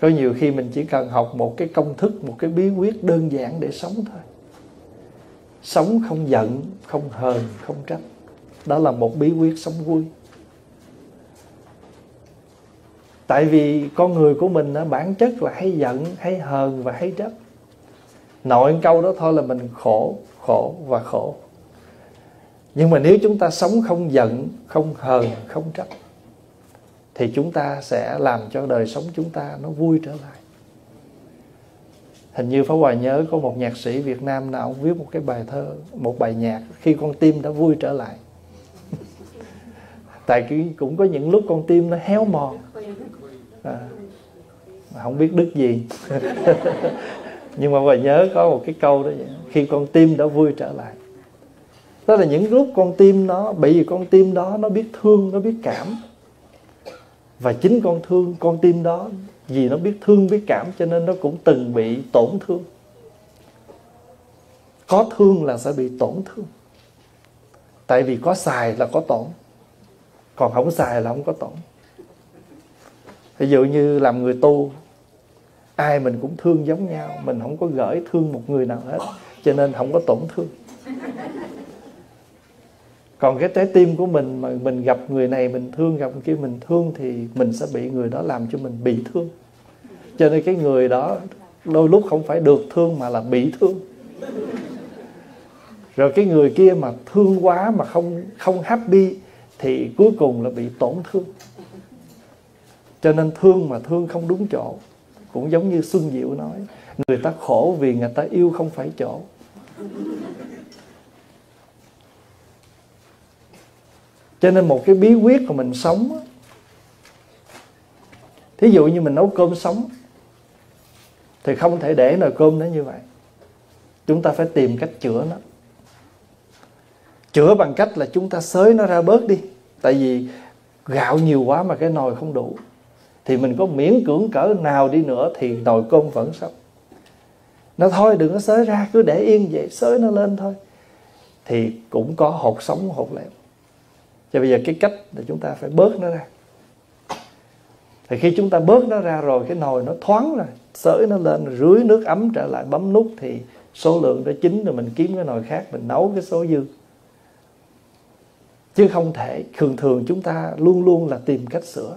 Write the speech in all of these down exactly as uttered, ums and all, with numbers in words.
Có nhiều khi mình chỉ cần học một cái công thức, một cái bí quyết đơn giản để sống thôi. Sống không giận, không hờn, không trách. Đó là một bí quyết sống vui. Tại vì con người của mình bản chất là hay giận, hay hờn và hay trách. Nội câu đó thôi là mình khổ, khổ và khổ. Nhưng mà nếu chúng ta sống không giận, không hờn, không trách, thì chúng ta sẽ làm cho đời sống chúng ta nó vui trở lại. Hình như Pháp Hòa nhớ có một nhạc sĩ Việt Nam nào ông viết một cái bài thơ, một bài nhạc khi con tim đã vui trở lại. Tại cũng có những lúc con tim nó héo mòn, à, không biết đức gì. Nhưng mà Pháp Hòa nhớ có một cái câu đó vậy, khi con tim đã vui trở lại. Đó là những lúc con tim nó, bởi vì con tim đó nó biết thương, nó biết cảm. Và chính con thương, con tim đó, vì nó biết thương, biết cảm, cho nên nó cũng từng bị tổn thương. Có thương là sẽ bị tổn thương. Tại vì có xài là có tổn, còn không xài là không có tổn. Ví dụ như làm người tu, ai mình cũng thương giống nhau, mình không có gửi thương một người nào hết, cho nên không có tổn thương. Còn cái trái tim của mình mà mình gặp người này mình thương, gặp người kia mình thương, thì mình sẽ bị người đó làm cho mình bị thương. Cho nên cái người đó đôi lúc không phải được thương mà là bị thương. Rồi cái người kia mà thương quá mà không, không happy thì cuối cùng là bị tổn thương. Cho nên thương mà thương không đúng chỗ. Cũng giống như Xuân Diệu nói, người ta khổ vì người ta yêu không phải chỗ. Cho nên một cái bí quyết của mình sống, thí dụ như mình nấu cơm sống, thì không thể để nồi cơm nó như vậy. Chúng ta phải tìm cách chữa nó. Chữa bằng cách là chúng ta xới nó ra bớt đi. Tại vì gạo nhiều quá mà cái nồi không đủ, thì mình có miễn cưỡng cỡ nào đi nữa thì nồi cơm vẫn sống. Nó thôi đừng có xới ra, cứ để yên vậy, xới nó lên thôi, thì cũng có hột sống hột lẹo. Cho bây giờ cái cách là chúng ta phải bớt nó ra. Thì khi chúng ta bớt nó ra rồi, cái nồi nó thoáng rồi, xới nó lên, rưới nước ấm trở lại, bấm nút thì số lượng đã chín rồi, mình kiếm cái nồi khác, mình nấu cái số dư. Chứ không thể, thường thường chúng ta luôn luôn là tìm cách sửa.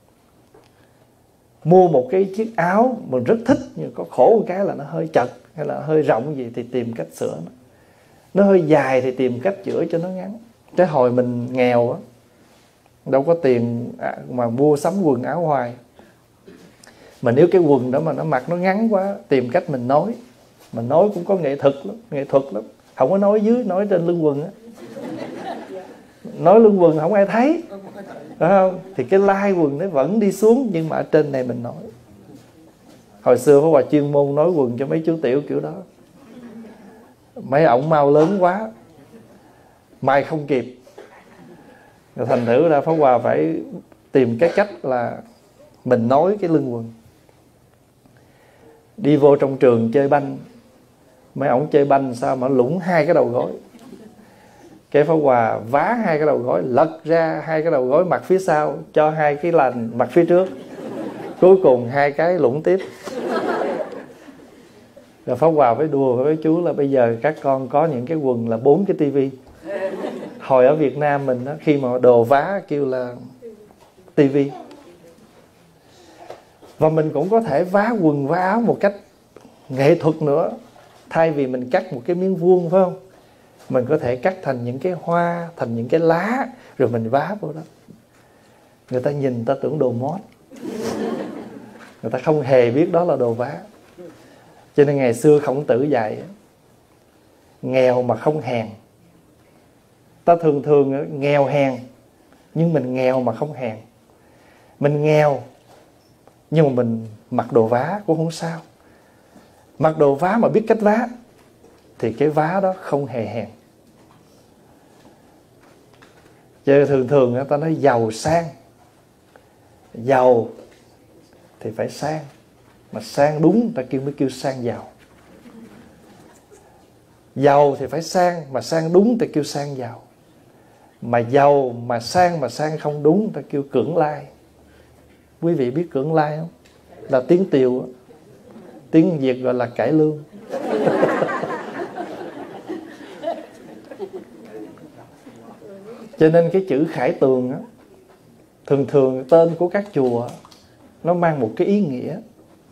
Mua một cái chiếc áo mình rất thích, nhưng có khổ một cái là nó hơi chật hay là hơi rộng gì thì tìm cách sửa nó. Nó hơi dài thì tìm cách chữa cho nó ngắn. Cái hồi mình nghèo á, đâu có tiền mà mua sắm quần áo hoài. Mà nếu cái quần đó mà nó mặc nó ngắn quá, tìm cách mình nối. Mình nối cũng có nghệ thuật lắm, nghệ thuật lắm. Không có nối dưới, nối trên lưng quần á. Nối lưng quần không ai thấy, phải không? Thì cái lai quần nó vẫn đi xuống, nhưng mà ở trên này mình nối. Hồi xưa Pháp Hòa chuyên môn nối quần cho mấy chú tiểu kiểu đó. Mấy ổng mau lớn quá, mai không kịp. Rồi thành thử ra Pháp Hòa phải tìm cái cách là mình nối cái lưng quần. Đi vô trong trường chơi banh, mấy ổng chơi banh sao mà lủng hai cái đầu gối. Cái Pháp Hòa vá hai cái đầu gối, lật ra hai cái đầu gối mặt phía sau, cho hai cái lành mặt phía trước. Cuối cùng hai cái lủng tiếp. Rồi Pháp Hòa phải đùa với chú là bây giờ các con có những cái quần là bốn cái tivi. Hồi ở Việt Nam mình đó, khi mà đồ vá kêu là tivi. Và mình cũng có thể vá quần vá áo một cách nghệ thuật nữa. Thay vì mình cắt một cái miếng vuông, phải không? Mình có thể cắt thành những cái hoa, thành những cái lá, rồi mình vá vô đó. Người ta nhìn, người ta tưởng đồ mót. Người ta không hề biết đó là đồ vá. Cho nên ngày xưa Khổng Tử dạy, nghèo mà không hèn. Ta thường thường nghèo hèn, nhưng mình nghèo mà không hèn. Mình nghèo, nhưng mà mình mặc đồ vá cũng không sao. Mặc đồ vá mà biết cách vá, thì cái vá đó không hề hèn. Chứ thường thường người ta nói giàu sang. Giàu thì phải sang. Mà sang đúng ta kêu mới kêu sang giàu. Giàu thì phải sang, mà sang đúng ta kêu sang giàu. Mà giàu mà sang mà sang không đúng ta kêu cưỡng lai. Quý vị biết cưỡng lai không? là tiếng Tiều, tiếng Việt gọi là cải lương. Cho nên cái chữ Khải Tường á, thường thường tên của các chùa nó mang một cái ý nghĩa.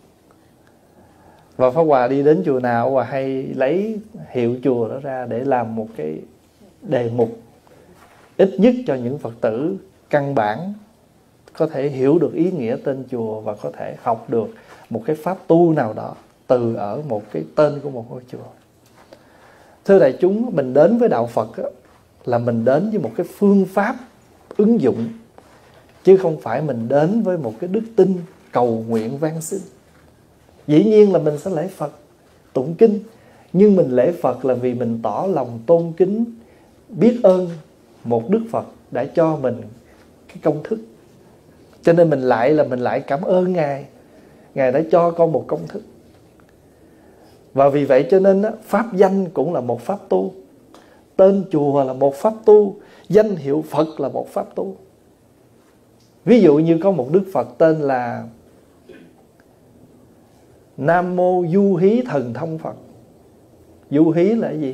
Và Pháp Hòa đi đến chùa nào Hòa hay lấy hiệu chùa đó ra để làm một cái đề mục, ít nhất cho những Phật tử căn bản có thể hiểu được ý nghĩa tên chùa và có thể học được một cái pháp tu nào đó từ ở một cái tên của một ngôi chùa. Thưa đại chúng, mình đến với đạo Phật á, là mình đến với một cái phương pháp ứng dụng, chứ không phải mình đến với một cái đức tin cầu nguyện van xin. Dĩ nhiên là mình sẽ lễ Phật, tụng kinh, nhưng mình lễ Phật là vì mình tỏ lòng tôn kính, biết ơn một Đức Phật đã cho mình cái công thức. Cho nên mình lại là mình lại cảm ơn Ngài, Ngài đã cho con một công thức. Và vì vậy cho nên pháp danh cũng là một pháp tu, tên chùa là một pháp tu, danh hiệu Phật là một pháp tu. Ví dụ như có một Đức Phật tên là Nam Mô Du Hí Thần Thông Phật. Du hí là cái gì?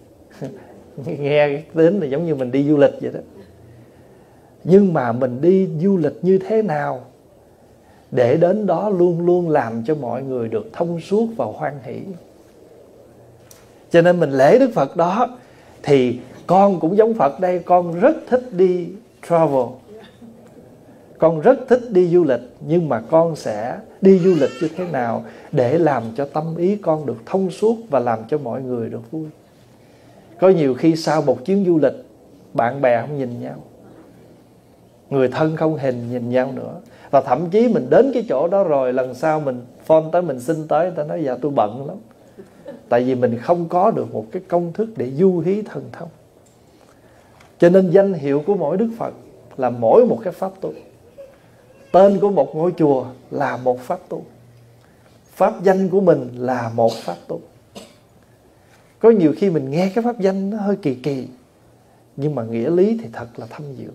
Nghe đến là giống như mình đi du lịch vậy đó. Nhưng mà mình đi du lịch như thế nào để đến đó luôn luôn làm cho mọi người được thông suốt và hoan hỷ. Cho nên mình lễ Đức Phật đó, thì con cũng giống Phật đây, con rất thích đi travel, con rất thích đi du lịch, nhưng mà con sẽ đi du lịch như thế nào để làm cho tâm ý con được thông suốt và làm cho mọi người được vui. Có nhiều khi sau một chuyến du lịch, bạn bè không nhìn nhau, người thân không hình nhìn nhau nữa, và thậm chí mình đến cái chỗ đó rồi, lần sau mình phone tới, mình xin tới, người ta nói dạ tôi bận lắm. Tại vì mình không có được một cái công thức để du hí thần thông. Cho nên danh hiệu của mỗi Đức Phật là mỗi một cái pháp tu, tên của một ngôi chùa là một pháp tu, pháp danh của mình là một pháp tu. Có nhiều khi mình nghe cái pháp danh nó hơi kỳ kỳ, nhưng mà nghĩa lý thì thật là thâm diệu.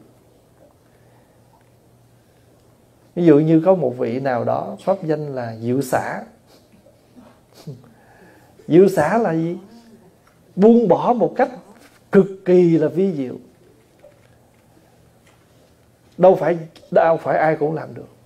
Ví dụ như có một vị nào đó pháp danh là Diệu Xả. Diệu Xả là gì? Buông bỏ một cách cực kỳ là vi diệu. Đâu phải, đâu phải ai cũng làm được.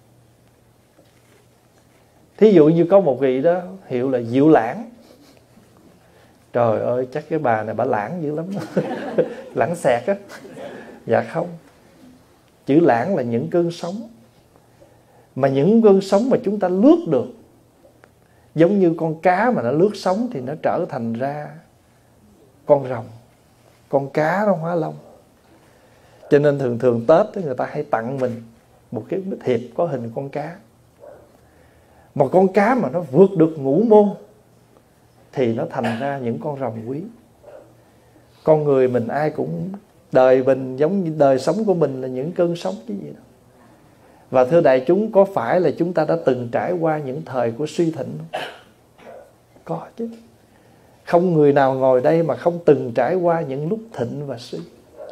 Thí dụ như có một vị đó hiệu là Diệu Lãng. Trời ơi, chắc cái bà này bà lãng dữ lắm. Lãng xẹt á. Dạ không. Chữ lãng là những cơn sóng. Mà những cơn sóng mà chúng ta lướt được, giống như con cá mà nó lướt sóng thì nó trở thành ra con rồng, con cá nó hóa long. Cho nên thường thường Tết người ta hay tặng mình một cái thiệp có hình con cá. Một con cá mà nó vượt được ngũ môn thì nó thành ra những con rồng quý. Con người mình ai cũng, đời mình giống như đời sống của mình là những cơn sóng cái gì đó. Và thưa đại chúng, có phải là chúng ta đã từng trải qua những thời của suy thịnh không? Có chứ. Không người nào ngồi đây mà không từng trải qua những lúc thịnh và suy.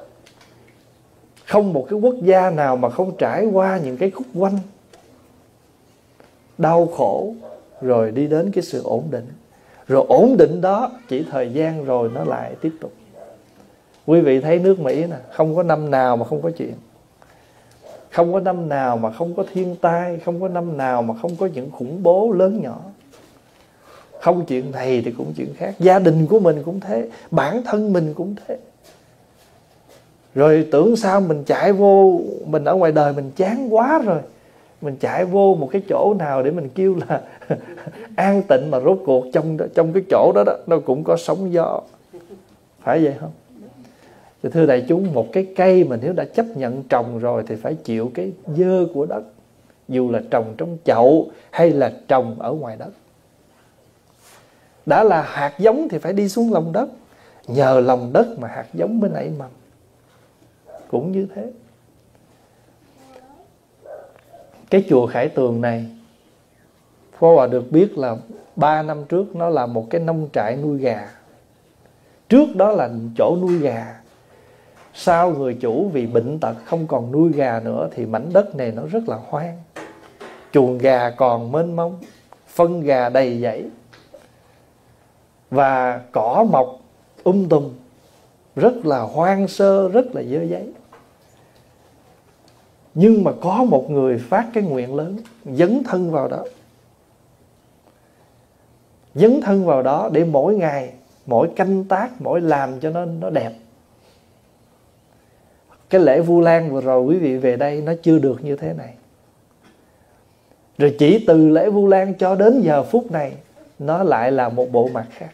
Không một cái quốc gia nào mà không trải qua những cái khúc quanh, đau khổ, rồi đi đến cái sự ổn định. Rồi ổn định đó chỉ thời gian rồi nó lại tiếp tục. Quý vị thấy nước Mỹ nè, không có năm nào mà không có chuyện. Không có năm nào mà không có thiên tai, không có năm nào mà không có những khủng bố lớn nhỏ. Không chuyện này thì cũng chuyện khác. Gia đình của mình cũng thế, bản thân mình cũng thế. Rồi tưởng sao mình chạy vô, mình ở ngoài đời mình chán quá rồi, mình chạy vô một cái chỗ nào để mình kêu là an tịnh, mà rốt cuộc trong, trong cái chỗ đó, đó nó cũng có sóng gió. Phải vậy không? Thì thưa đại chúng, một cái cây mà nếu đã chấp nhận trồng rồi thì phải chịu cái dơ của đất, dù là trồng trong chậu hay là trồng ở ngoài đất. Đã là hạt giống thì phải đi xuống lòng đất, nhờ lòng đất mà hạt giống mới nảy mầm. Cũng như thế. Cái chùa Khải Tường này, Pháp Hòa được biết là ba năm trước nó là một cái nông trại nuôi gà. Trước đó là chỗ nuôi gà. Sau người chủ vì bệnh tật không còn nuôi gà nữa thì mảnh đất này nó rất là hoang. chuồng gà còn mênh mông, phân gà đầy dãy, và cỏ mọc um tùm, rất là hoang sơ, rất là dơ giấy. Nhưng mà có một người phát cái nguyện lớn, dấn thân vào đó, dấn thân vào đó để mỗi ngày, mỗi canh tác, mỗi làm cho nó nó đẹp. Cái lễ Vu Lan vừa rồi quý vị về đây nó chưa được như thế này. Rồi chỉ từ lễ Vu Lan cho đến giờ phút này nó lại là một bộ mặt khác.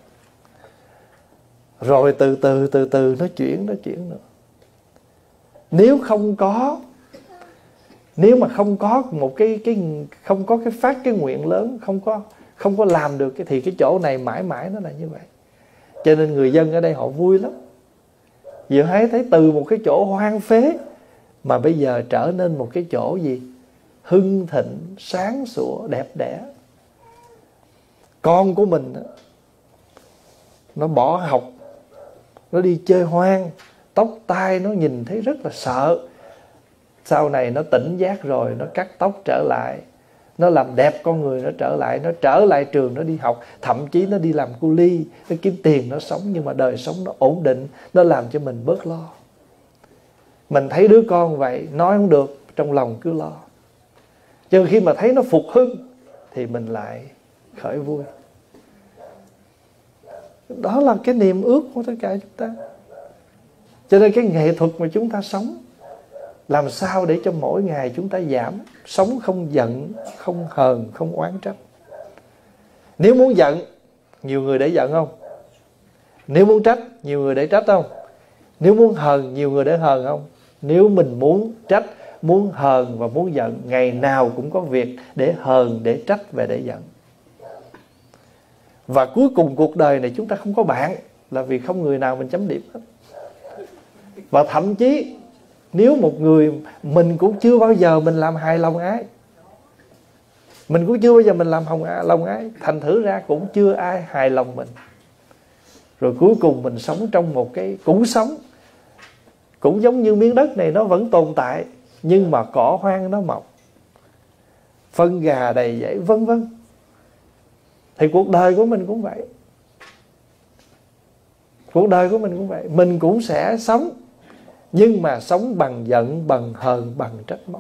Rồi từ từ từ từ nó chuyển, nó chuyển nữa. Nếu không có Nếu mà không có một cái cái không có cái phát cái nguyện lớn, không có không có làm được cái thì cái chỗ này mãi mãi nó là như vậy. Cho nên người dân ở đây họ vui lắm. Vì thấy thấy từ một cái chỗ hoang phế mà bây giờ trở nên một cái chỗ gì? Hưng thịnh, sáng sủa, đẹp đẽ. Con của mình nó bỏ học, nó đi chơi hoang, tóc tai nó nhìn thấy rất là sợ. Sau này nó tỉnh giác rồi, nó cắt tóc trở lại, nó làm đẹp con người nó trở lại, nó trở lại trường, nó đi học, thậm chí nó đi làm cu li, nó kiếm tiền nó sống, nhưng mà đời sống nó ổn định, nó làm cho mình bớt lo. Mình thấy đứa con vậy, nói không được, trong lòng cứ lo. Chứ khi mà thấy nó phục hưng thì mình lại khởi vui. Đó là cái niềm ước của tất cả chúng ta. Cho nên cái nghệ thuật mà chúng ta sống, làm sao để cho mỗi ngày chúng ta giảm, sống không giận, không hờn, không oán trách. Nếu muốn giận, nhiều người để giận không? Nếu muốn trách, nhiều người để trách không? Nếu muốn hờn, nhiều người để hờn không? Nếu mình muốn trách, muốn hờn và muốn giận, ngày nào cũng có việc để hờn, để trách và để giận. Và cuối cùng cuộc đời này chúng ta không có bạn, là vì không người nào mình chấm điểm hết. Và thậm chí nếu một người mình cũng chưa bao giờ mình làm hài lòng ai, mình cũng chưa bao giờ mình làm hồng lòng ai, thành thử ra cũng chưa ai hài lòng mình. Rồi cuối cùng mình sống trong một cái cũng sống, cũng giống như miếng đất này nó vẫn tồn tại, nhưng mà cỏ hoang nó mọc, phân gà đầy dãy, vân vân. Thì cuộc đời của mình cũng vậy. Cuộc đời của mình cũng vậy. Mình cũng sẽ sống, nhưng mà sống bằng giận, bằng hờn, bằng trách móc.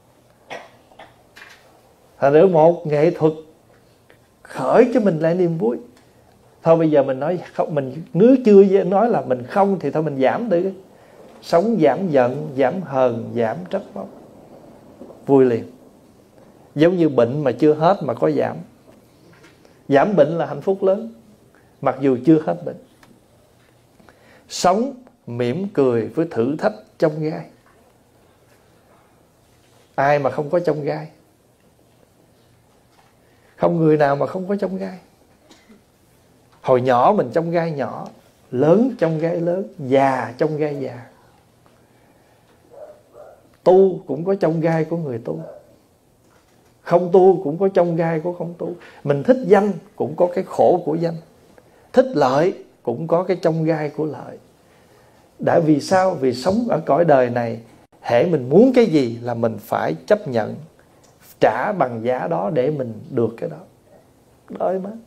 Thành ra một nghệ thuật khởi cho mình lại niềm vui. Thôi bây giờ mình nói không, mình nếu chưa nói là mình không thì thôi mình giảm đi. Sống giảm giận, giảm hờn, giảm trách móc, vui liền. Giống như bệnh mà chưa hết mà có giảm. Giảm bệnh là hạnh phúc lớn, mặc dù chưa hết bệnh. Sống mỉm cười với thử thách chông gai. Ai mà không có chông gai? Không người nào mà không có chông gai. Hồi nhỏ mình chông gai nhỏ, lớn chông gai lớn, già chông gai già. Tu cũng có chông gai của người tu, không tu cũng có chông gai của không tu. Mình thích danh cũng có cái khổ của danh, thích lợi cũng có cái chông gai của lợi. Đã vì sao? Vì sống ở cõi đời này, hễ mình muốn cái gì là mình phải chấp nhận, trả bằng giá đó để mình được cái đó. Đói má.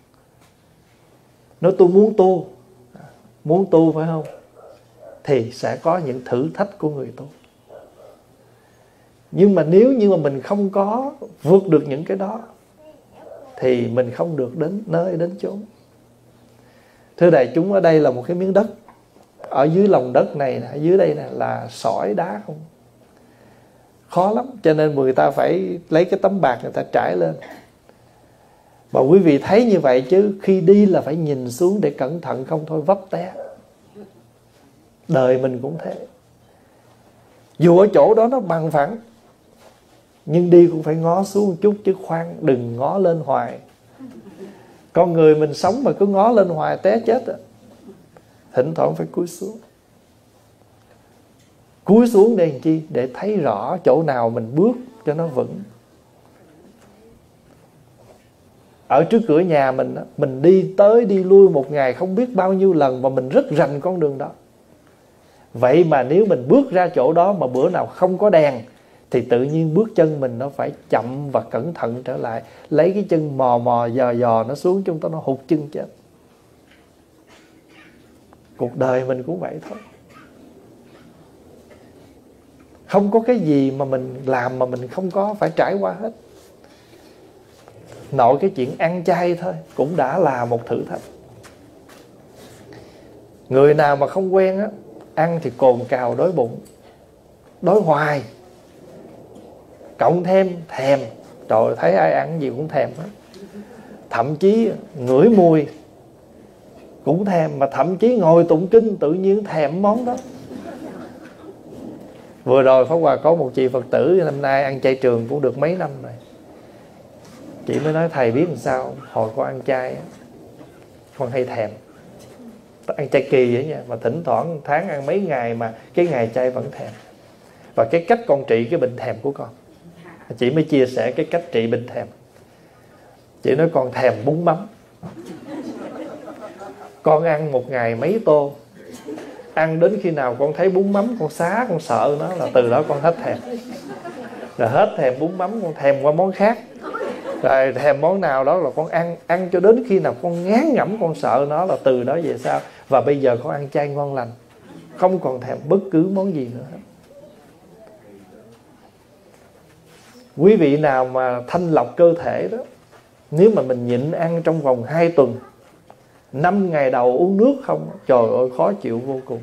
Nếu tôi muốn tu, muốn tu phải không? Thì sẽ có những thử thách của người tu. Nhưng mà nếu như mà mình không có vượt được những cái đó thì mình không được đến nơi đến chốn. Thưa đại chúng, ở đây là một cái miếng đất. Ở dưới lòng đất này, ở dưới đây này là sỏi đá không. Khó lắm. Cho nên người ta phải lấy cái tấm bạc người ta trải lên. Và quý vị thấy như vậy chứ khi đi là phải nhìn xuống để cẩn thận, không thôi vấp té. Đời mình cũng thế. Dù ở chỗ đó nó bằng phẳng, nhưng đi cũng phải ngó xuống một chút, chứ khoan đừng ngó lên hoài. Con người mình sống mà cứ ngó lên hoài té chết à. Thỉnh thoảng phải cúi xuống. Cúi xuống để làm chi? Để thấy rõ chỗ nào mình bước cho nó vững. Ở trước cửa nhà mình, mình đi tới đi lui một ngày không biết bao nhiêu lần, mà mình rất rành con đường đó. Vậy mà nếu mình bước ra chỗ đó mà bữa nào không có đèn thì tự nhiên bước chân mình nó phải chậm và cẩn thận trở lại. Lấy cái chân mò mò dò dò nó xuống, chúng ta nó hụt chân chết. Cuộc đời mình cũng vậy thôi. Không có cái gì mà mình làm mà mình không có phải trải qua hết. Nội cái chuyện ăn chay thôi cũng đã là một thử thách. Người nào mà không quen á, ăn thì cồn cào đói bụng, đói hoài. Cộng thêm thèm. Trời ơi, thấy ai ăn gì cũng thèm hết. Thậm chí ngửi mùi cũng thèm. Mà thậm chí ngồi tụng kinh tự nhiên thèm món đó. Vừa rồi Pháp Hòa có một chị Phật tử năm nay ăn chay trường cũng được mấy năm rồi. Chị mới nói thầy biết làm sao, hồi con ăn chay con hay thèm. Ăn chay kỳ vậy nha, mà thỉnh thoảng tháng ăn mấy ngày mà cái ngày chay vẫn thèm. Và cái cách con trị cái bệnh thèm của con, chị mới chia sẻ cái cách trị bệnh thèm. Chị nói con thèm bún mắm. Con ăn một ngày mấy tô, ăn đến khi nào con thấy bún mắm con xá, con sợ nó là từ đó con hết thèm. Rồi hết thèm bún mắm con thèm qua món khác. Rồi thèm món nào đó là con ăn. Ăn cho đến khi nào con ngán ngẩm, con sợ nó là từ đó về sau. Và bây giờ con ăn chay ngon lành, không còn thèm bất cứ món gì nữa hết. Quý vị nào mà thanh lọc cơ thể đó, nếu mà mình nhịn ăn trong vòng hai tuần, năm ngày đầu uống nước không, trời ơi khó chịu vô cùng.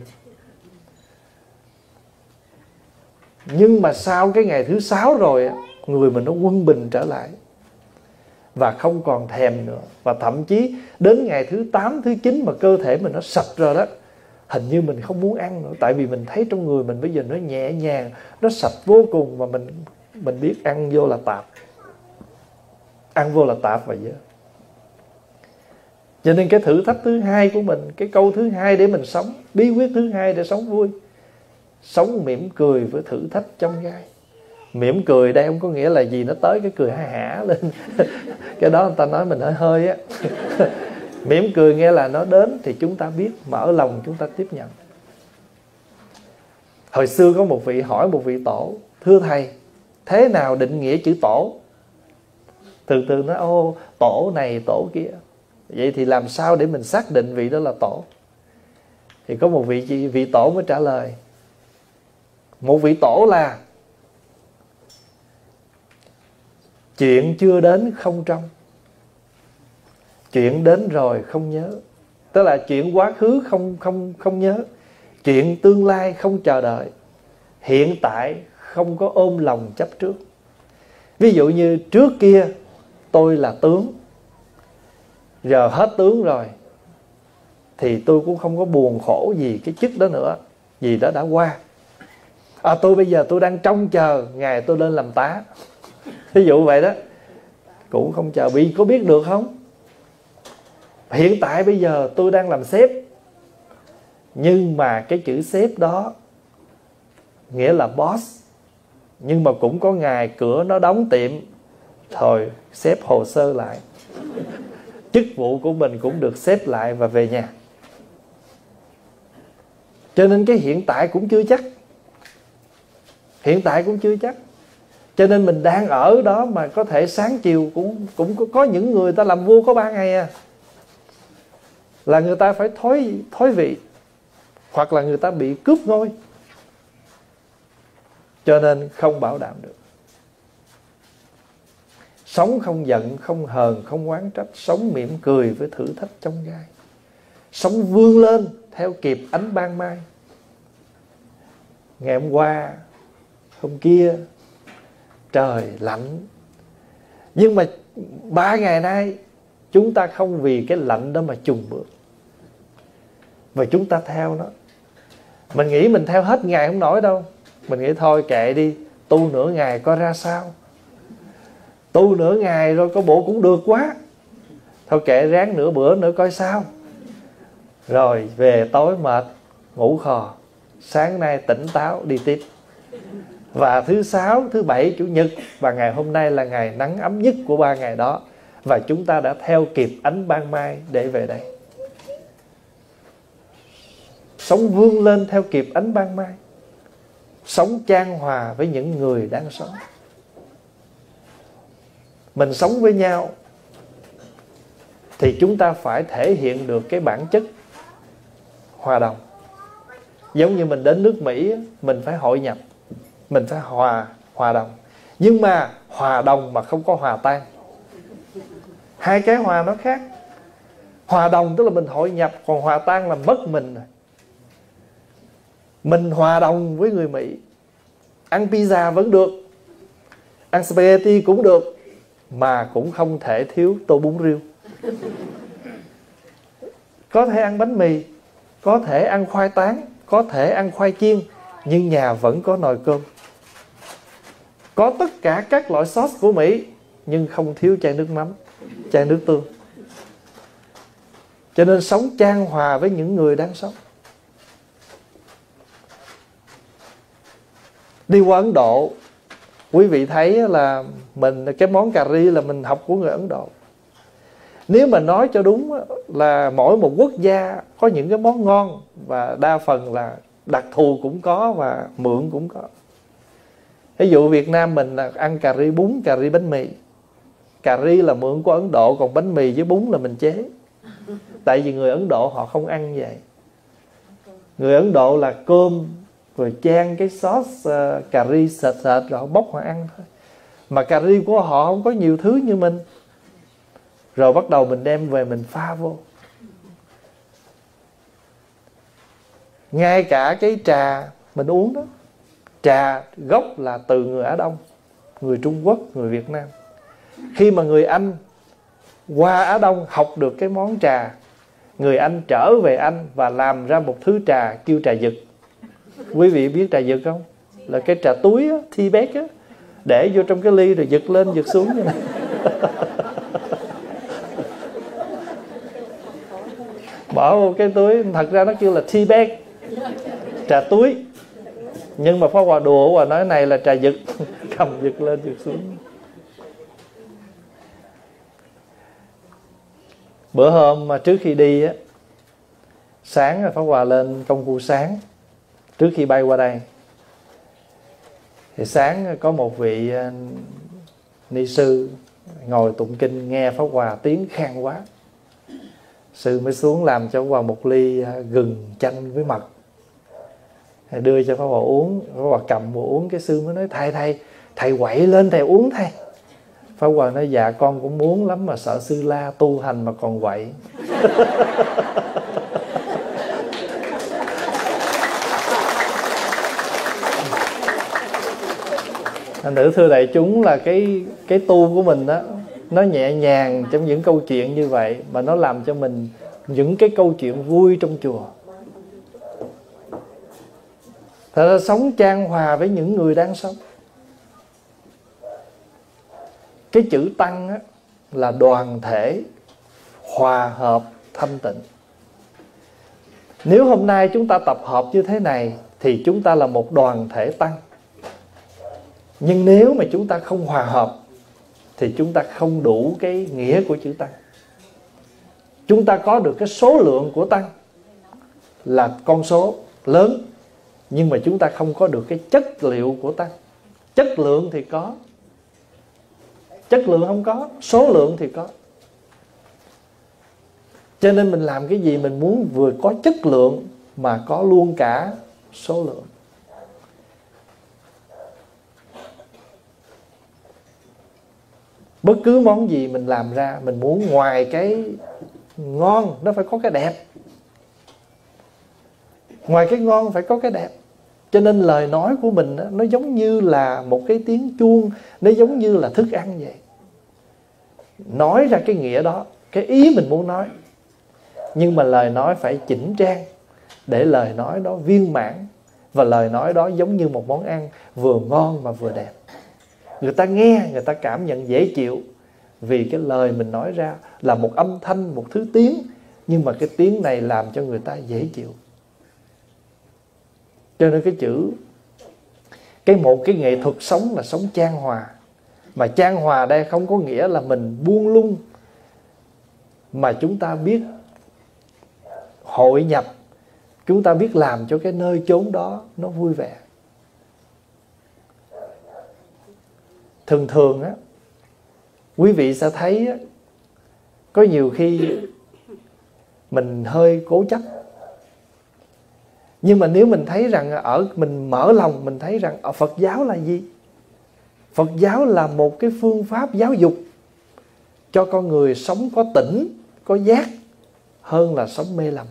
Nhưng mà sau cái ngày thứ sáu rồi, người mình nó quân bình trở lại và không còn thèm nữa. Và thậm chí đến ngày thứ tám, thứ chín mà cơ thể mình nó sạch rồi đó, hình như mình không muốn ăn nữa. Tại vì mình thấy trong người mình bây giờ nó nhẹ nhàng, nó sạch vô cùng. Mà mình mình biết ăn vô là tạp, ăn vô là tạp và dơ. Cho nên cái thử thách thứ hai của mình, cái câu thứ hai để mình sống, bí quyết thứ hai để sống vui, sống mỉm cười với thử thách trong gai. Mỉm cười đây không có nghĩa là gì nó tới cái cười ha hả lên. Cái đó người ta nói mình hơi hơi á. Mỉm cười nghĩa là nó đến thì chúng ta biết, mở lòng chúng ta tiếp nhận. Hồi xưa có một vị hỏi một vị tổ: thưa thầy, thế nào định nghĩa chữ tổ? Thường thường nói ô tổ này tổ kia. Vậy thì làm sao để mình xác định vị đó là tổ? Thì có một vị vị tổ mới trả lời: một vị tổ là chuyện chưa đến không trông, chuyện đến rồi không nhớ. Tức là chuyện quá khứ không không không nhớ, chuyện tương lai không chờ đợi, hiện tại không có ôm lòng chấp trước. Ví dụ như trước kia tôi là tướng, giờ hết tướng rồi thì tôi cũng không có buồn khổ gì cái chức đó nữa, vì đó đã qua. À, tôi bây giờ tôi đang trông chờ ngày tôi lên làm tá. Ví dụ vậy đó, cũng không chờ. Vì có biết được không? Hiện tại bây giờ tôi đang làm sếp, nhưng mà cái chữ sếp đó nghĩa là boss. Nhưng mà cũng có ngày cửa nó đóng tiệm, thôi xếp hồ sơ lại, chức vụ của mình cũng được xếp lại và về nhà. Cho nên cái hiện tại cũng chưa chắc. Hiện tại cũng chưa chắc. Cho nên mình đang ở đó mà có thể sáng chiều cũng cũng có, có những người ta làm vua có ba ngày à, là người ta phải thối thối vị, hoặc là người ta bị cướp ngôi. Cho nên không bảo đảm được. Sống không giận, không hờn, không oán trách, sống mỉm cười với thử thách trong gai, sống vươn lên theo kịp ánh ban mai. Ngày hôm qua, hôm kia trời lạnh, nhưng mà ba ngày nay chúng ta không vì cái lạnh đó mà chùn bước, và chúng ta theo nó. Mình nghĩ mình theo hết ngày không nổi đâu. Mình nghĩ thôi kệ đi, tu nửa ngày coi ra sao. Tu nửa ngày rồi có bộ cũng được quá, thôi kệ ráng nửa bữa nữa coi sao. Rồi về tối mệt, ngủ khò, sáng nay tỉnh táo đi tiếp. Và thứ sáu, thứ bảy, chủ nhật và ngày hôm nay là ngày nắng ấm nhất của ba ngày đó, và chúng ta đã theo kịp ánh ban mai để về đây. Sống vươn lên theo kịp ánh ban mai, sống chan hòa với những người đang sống. Mình sống với nhau thì chúng ta phải thể hiện được cái bản chất hòa đồng. Giống như mình đến nước Mỹ, mình phải hội nhập, mình phải hòa hòa đồng. Nhưng mà hòa đồng mà không có hòa tan. Hai cái hòa nó khác. Hòa đồng tức là mình hội nhập, còn hòa tan là mất mình. Mình hòa đồng với người Mỹ, ăn pizza vẫn được, ăn spaghetti cũng được, mà cũng không thể thiếu tô bún riêu. Có thể ăn bánh mì, có thể ăn khoai tán, có thể ăn khoai chiên, nhưng nhà vẫn có nồi cơm. Có tất cả các loại sauce của Mỹ, nhưng không thiếu chai nước mắm, chai nước tương. Cho nên sống chan hòa với những người đang sống. Đi qua Ấn Độ, quý vị thấy là mình cái món cà ri là mình học của người Ấn Độ. Nếu mà nói cho đúng là mỗi một quốc gia có những cái món ngon, và đa phần là đặc thù cũng có và mượn cũng có. Ví dụ Việt Nam mình là ăn cà ri bún, cà ri bánh mì. Cà ri là mượn của Ấn Độ, còn bánh mì với bún là mình chế. Tại vì người Ấn Độ họ không ăn vậy. Người Ấn Độ là cơm rồi chan cái sauce uh, cà ri sệt sệt rồi họ bốc họ ăn thôi. Mà cà ri của họ không có nhiều thứ như mình. Rồi bắt đầu mình đem về mình pha vô. Ngay cả cái trà mình uống đó, trà gốc là từ người Á Đông, người Trung Quốc, người Việt Nam. Khi mà người Anh qua Á Đông học được cái món trà, người Anh trở về Anh và làm ra một thứ trà kêu trà dực. Quý vị biết trà dực không? Là cái trà túi á, tea bag á, để vô trong cái ly rồi giật lên giật xuống như này. Bỏ vô cái túi, thật ra nó kêu là tea bag, trà túi. Nhưng mà Pháp Hòa đùa và nói này là trà dực, cầm giật lên giật xuống. Bữa hôm mà trước khi đi á, sáng Pháp Hòa lên công phu sáng trước khi bay qua đây. Thì sáng có một vị ni sư ngồi tụng kinh, nghe Pháp Hòa tiếng khan quá. Sư mới xuống làm cho Pháp Hòa một ly gừng chanh với mật, đưa cho Pháp Hòa uống. Pháp Hòa cầm vào uống, cái sư mới nói thầy thầy thầy quậy lên thầy uống thầy. Pháp Hòa nói dạ con cũng muốn lắm mà sợ sư la, tu hành mà còn quậy. Nữ thưa đại chúng, là cái cái tu của mình đó, nó nhẹ nhàng trong những câu chuyện như vậy, mà nó làm cho mình những cái câu chuyện vui trong chùa. Thật ra sống chan hòa với những người đang sống. Cái chữ tăng á, là đoàn thể, hòa hợp, thanh tịnh. Nếu hôm nay chúng ta tập hợp như thế này thì chúng ta là một đoàn thể tăng. Nhưng nếu mà chúng ta không hòa hợp thì chúng ta không đủ cái nghĩa của chữ tăng. Chúng ta có được cái số lượng của tăng là con số lớn, nhưng mà chúng ta không có được cái chất liệu của tăng. Chất lượng thì có, chất lượng không có, số lượng thì có. Cho nên mình làm cái gì mình muốn vừa có chất lượng mà có luôn cả số lượng. Bất cứ món gì mình làm ra, mình muốn ngoài cái ngon nó phải có cái đẹp. Ngoài cái ngon phải có cái đẹp. Cho nên lời nói của mình đó, nó giống như là một cái tiếng chuông, nó giống như là thức ăn vậy. Nói ra cái nghĩa đó, cái ý mình muốn nói, nhưng mà lời nói phải chỉnh trang để lời nói đó viên mãn. Và lời nói đó giống như một món ăn vừa ngon mà vừa đẹp. Người ta nghe, người ta cảm nhận dễ chịu, vì cái lời mình nói ra là một âm thanh, một thứ tiếng, nhưng mà cái tiếng này làm cho người ta dễ chịu. Cho nên cái chữ, cái một cái nghệ thuật sống là sống chan hòa. Mà chan hòa đây không có nghĩa là mình buông lung, mà chúng ta biết hội nhập, chúng ta biết làm cho cái nơi chốn đó nó vui vẻ. Thường thường á, quý vị sẽ thấy á, có nhiều khi mình hơi cố chấp. Nhưng mà nếu mình thấy rằng ở mình mở lòng, mình thấy rằng ở Phật giáo là gì? Phật giáo là một cái phương pháp giáo dục cho con người sống có tỉnh, có giác hơn là sống mê lầm.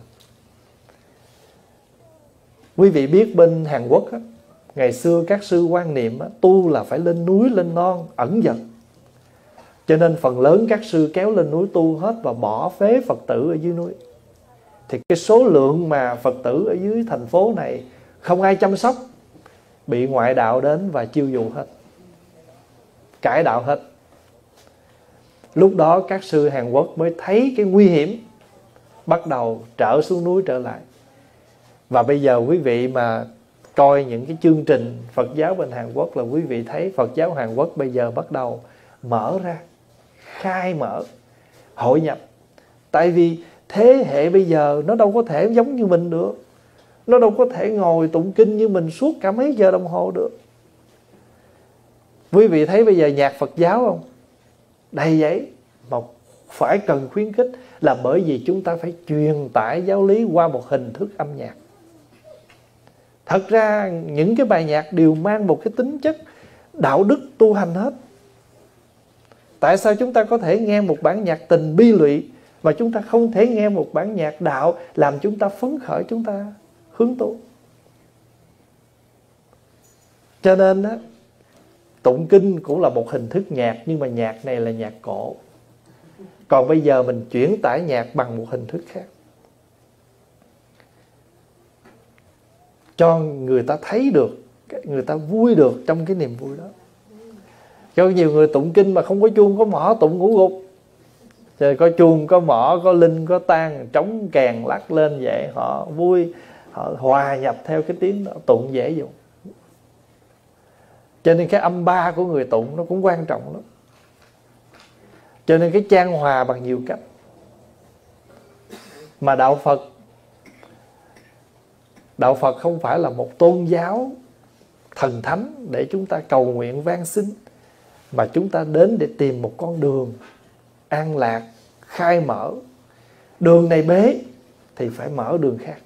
Quý vị biết bên Hàn Quốc á, ngày xưa các sư quan niệm á, tu là phải lên núi, lên non, ẩn dật. Cho nên phần lớn các sư kéo lên núi tu hết và bỏ phế Phật tử ở dưới núi. Thì cái số lượng mà Phật tử ở dưới thành phố này không ai chăm sóc, bị ngoại đạo đến và chiêu dụ hết, cải đạo hết. Lúc đó các sư Hàn Quốc mới thấy cái nguy hiểm, bắt đầu trở xuống núi trở lại. Và bây giờ quý vị mà coi những cái chương trình Phật giáo bên Hàn Quốc là quý vị thấy Phật giáo Hàn Quốc bây giờ bắt đầu mở ra, khai mở, hội nhập. Tại vì thế hệ bây giờ nó đâu có thể giống như mình được. Nó đâu có thể ngồi tụng kinh như mình suốt cả mấy giờ đồng hồ được. Quý vị thấy bây giờ nhạc Phật giáo không? Đầy vậy. Mà phải cần khuyến khích là bởi vì chúng ta phải truyền tải giáo lý qua một hình thức âm nhạc. Thật ra những cái bài nhạc đều mang một cái tính chất đạo đức tu hành hết. Tại sao chúng ta có thể nghe một bản nhạc tình bi lụy mà chúng ta không thể nghe một bản nhạc đạo làm chúng ta phấn khởi, chúng ta hướng tu? Cho nên á, tụng kinh cũng là một hình thức nhạc, nhưng mà nhạc này là nhạc cổ. Còn bây giờ mình chuyển tải nhạc bằng một hình thức khác, cho người ta thấy được, người ta vui được trong cái niềm vui đó. Cho nhiều người tụng kinh mà không có chuông có mõ tụng ngủ gục. Rồi có chuông, có mõ, có linh, có tang, trống kèn lắc lên vậy, họ vui, họ hòa nhập theo cái tiếng đó, tụng dễ dùng. Cho nên cái âm ba của người tụng nó cũng quan trọng lắm. Cho nên cái chan hòa bằng nhiều cách. Mà đạo Phật, đạo Phật không phải là một tôn giáo thần thánh để chúng ta cầu nguyện van xin, mà chúng ta đến để tìm một con đường an lạc, khai mở. Đường này bế thì phải mở đường khác.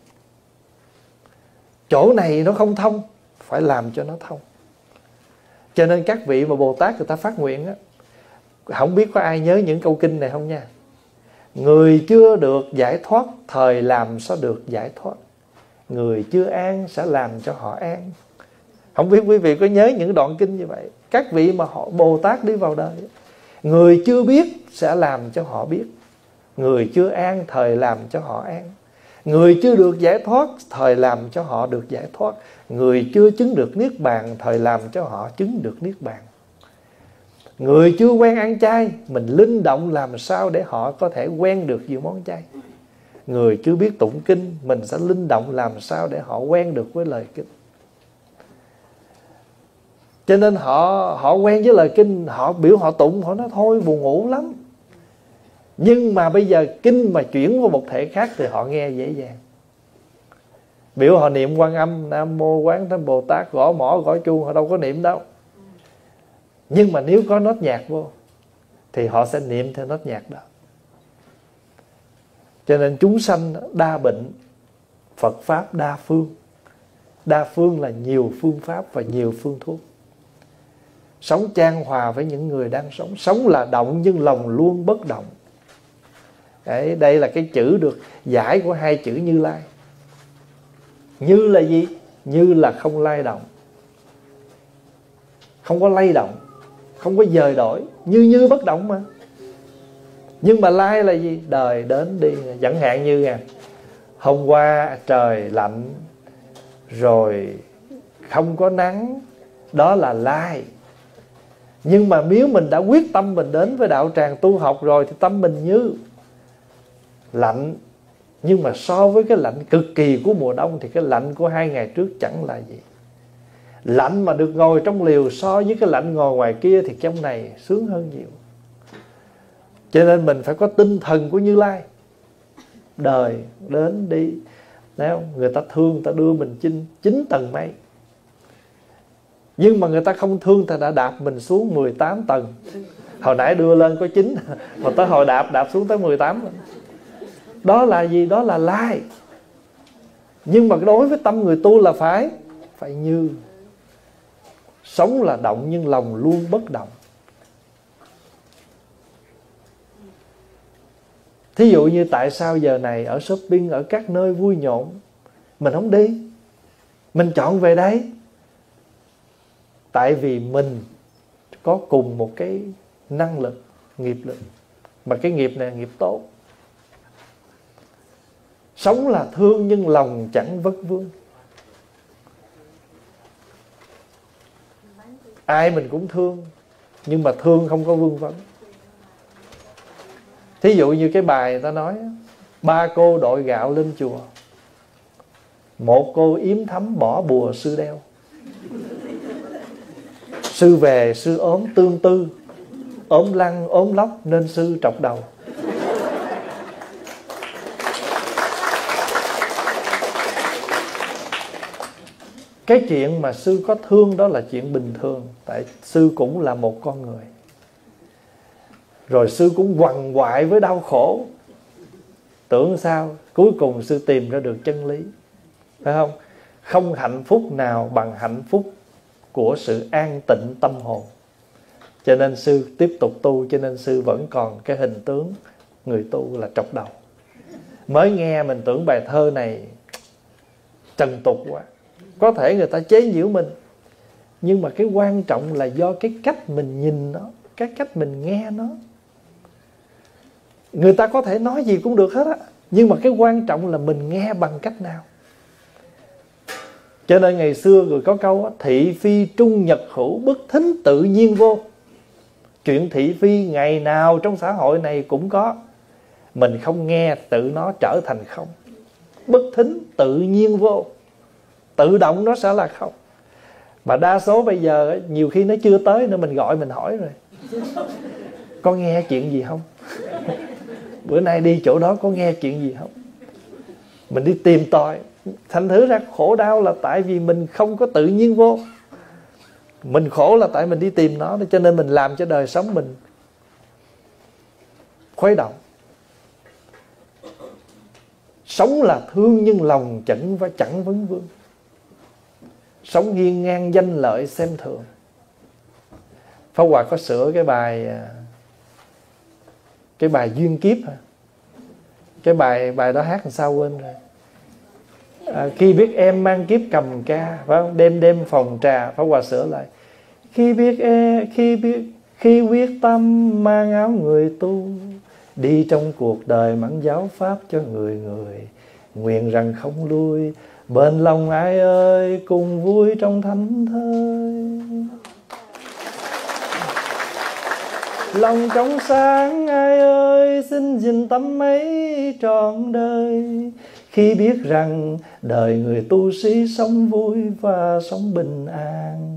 Chỗ này nó không thông, phải làm cho nó thông. Cho nên các vị mà Bồ Tát người ta phát nguyện á, không biết có ai nhớ những câu kinh này không nha. Người chưa được giải thoát, thời làm sao được giải thoát. Người chưa an sẽ làm cho họ an. Không biết quý vị có nhớ những đoạn kinh như vậy. Các vị mà họ Bồ Tát đi vào đời, người chưa biết sẽ làm cho họ biết. Người chưa an, thời làm cho họ an. Người chưa được giải thoát, thời làm cho họ được giải thoát. Người chưa chứng được niết bàn, thời làm cho họ chứng được niết bàn. Người chưa quen ăn chay, mình linh động làm sao để họ có thể quen được nhiều món chay. Người chưa biết tụng kinh, mình sẽ linh động làm sao để họ quen được với lời kinh. Cho nên họ họ quen với lời kinh, họ biểu họ tụng, họ nói thôi buồn ngủ lắm. Nhưng mà bây giờ kinh mà chuyển qua một thể khác thì họ nghe dễ dàng. Biểu họ niệm Quan Âm, Nam Mô Quán Thế Bồ Tát, gõ mõ gõ chuông, họ đâu có niệm đâu. Nhưng mà nếu có nốt nhạc vô thì họ sẽ niệm theo nốt nhạc đó. Cho nên chúng sanh đa bệnh, Phật Pháp đa phương. Đa phương là nhiều phương pháp và nhiều phương thuốc. Sống chan hòa với những người đang sống. Sống là động nhưng lòng luôn bất động. Đấy, đây là cái chữ được giải của hai chữ Như Lai. Như là gì? Như là không lay động, không có lay động, không có dời đổi. Như như bất động mà. Nhưng mà lai là gì? Đời đến đi. Chẳng hạn như nè, hôm qua trời lạnh rồi không có nắng, đó là lai. Nhưng mà nếu mình đã quyết tâm mình đến với đạo tràng tu học rồi thì tâm mình như lạnh. Nhưng mà so với cái lạnh cực kỳ của mùa đông thì cái lạnh của hai ngày trước chẳng là gì. Lạnh mà được ngồi trong liều so với cái lạnh ngồi ngoài kia thì trong này sướng hơn nhiều. Cho nên mình phải có tinh thần của Như Lai. Đời đến đi, thấy không? Người ta thương, người ta đưa mình chinh chín tầng mây. Nhưng mà người ta không thương thì đã đạp mình xuống mười tám tầng. Hồi nãy đưa lên có chín, mà tới hồi đạp đạp xuống tới mười tám. Đó là gì? Đó là lai. Nhưng mà đối với tâm người tu là phải Phải như. Sống là động nhưng lòng luôn bất động. Thí dụ như tại sao giờ này ở shopping, ở các nơi vui nhộn mình không đi, mình chọn về đây? Tại vì mình có cùng một cái năng lực, nghiệp lực, mà cái nghiệp này là nghiệp tốt. Sống là thương nhưng lòng chẳng vất vương. Ai mình cũng thương, nhưng mà thương không có vương vấn. Thí dụ như cái bài ta nói, ba cô đội gạo lên chùa, một cô yếm thấm bỏ bùa sư đeo. Sư về sư ốm tương tư, ốm lăn ốm lóc nên sư trọc đầu. Cái chuyện mà sư có thương đó là chuyện bình thường. Tại sư cũng là một con người. Rồi sư cũng quằn quại với đau khổ. Tưởng sao? Cuối cùng sư tìm ra được chân lý. Phải không? Không hạnh phúc nào bằng hạnh phúc của sự an tịnh tâm hồn. Cho nên sư tiếp tục tu. Cho nên sư vẫn còn cái hình tướng người tu là trọc đầu. Mới nghe mình tưởng bài thơ này trần tục quá, có thể người ta chế giễu mình. Nhưng mà cái quan trọng là do cái cách mình nhìn nó, cái cách mình nghe nó. Người ta có thể nói gì cũng được hết á, nhưng mà cái quan trọng là mình nghe bằng cách nào. Cho nên ngày xưa người có câu á, thị phi trung nhật hữu, bất thính tự nhiên vô. Chuyện thị phi ngày nào trong xã hội này cũng có. Mình không nghe tự nó trở thành không. Bất thính tự nhiên vô, tự động nó sẽ là không. Mà đa số bây giờ nhiều khi nó chưa tới nữa mình gọi mình hỏi rồi. Có nghe chuyện gì không? Bữa nay đi chỗ đó có nghe chuyện gì không? Mình đi tìm tòi. Thành thử ra khổ đau là tại vì mình không có tự nhiên vô. Mình khổ là tại mình đi tìm nó. Cho nên mình làm cho đời sống mình khuấy động. Sống là thương nhưng lòng chẳng và chẳng vấn vương. Sống hiên ngang danh lợi xem thường. Pháp Hòa có sửa cái bài Cái bài duyên kiếp hả? Cái bài bài đó hát làm sao quên rồi. À, khi biết em mang kiếp cầm ca, phải không? Đêm đêm phòng trà. Pháp Hòa sửa lại. Khi biết em, khi biết khi quyết tâm mang áo người tu, đi trong cuộc đời mẫn giáo pháp cho người người, nguyện rằng không lui, bên lòng ai ơi cùng vui trong thánh thơi. Lòng trong sáng ai ơi xin gìn tâm ấy trọn đời, khi biết rằng đời người tu sĩ sống vui và sống bình an.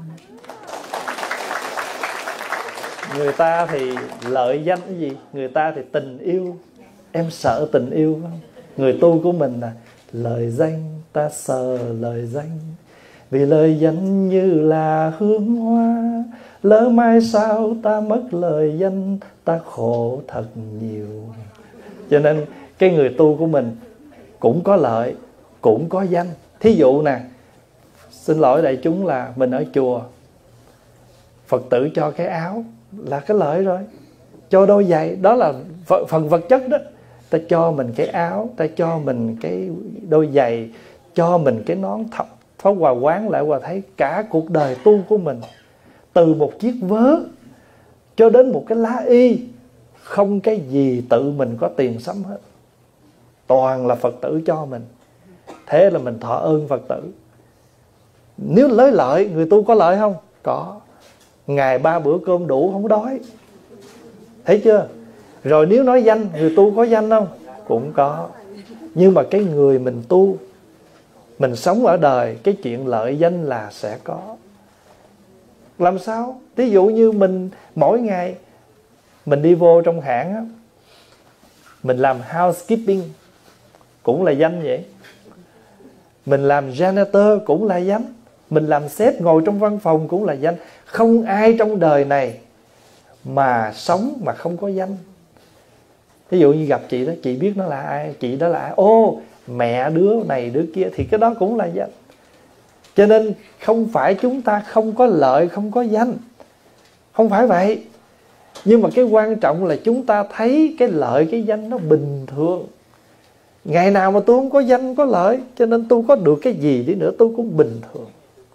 Người ta thì lợi danh cái gì? Người ta thì tình yêu. Em sợ tình yêu không? Người tu của mình là lời danh, ta sợ lời danh. Vì lời danh như là hương hoa, lỡ mai sao ta mất lời danh, ta khổ thật nhiều. Cho nên cái người tu của mình cũng có lợi, cũng có danh. Thí dụ nè, xin lỗi đại chúng là mình ở chùa, Phật tử cho cái áo là cái lợi rồi. Cho đôi giày, đó là phần vật chất đó. Ta cho mình cái áo, ta cho mình cái đôi giày, cho mình cái nón thọc. Pháp Hòa quán lại Hòa thấy cả cuộc đời tu của mình, từ một chiếc vớ cho đến một cái lá y, không cái gì tự mình có tiền sắm hết, toàn là Phật tử cho mình. Thế là mình thọ ơn Phật tử. Nếu lấy lợi, người tu có lợi không? Có. Ngày ba bữa cơm đủ không đói. Thấy chưa? Rồi nếu nói danh, người tu có danh không? Cũng có. Nhưng mà cái người mình tu, mình sống ở đời, cái chuyện lợi danh là sẽ có. Làm sao? Ví dụ như mình mỗi ngày mình đi vô trong hãng á, mình làm housekeeping cũng là danh vậy. Mình làm janitor cũng là danh. Mình làm sếp ngồi trong văn phòng cũng là danh. Không ai trong đời này mà sống mà không có danh. Ví dụ như gặp chị đó, chị biết nó là ai, chị đó là ai, ô mẹ đứa này đứa kia, thì cái đó cũng là danh. Cho nên không phải chúng ta không có lợi, không có danh, không phải vậy. Nhưng mà cái quan trọng là chúng ta thấy cái lợi, cái danh nó bình thường. Ngày nào mà tôi không có danh, không có lợi, cho nên tôi có được cái gì đi nữa tôi cũng bình thường.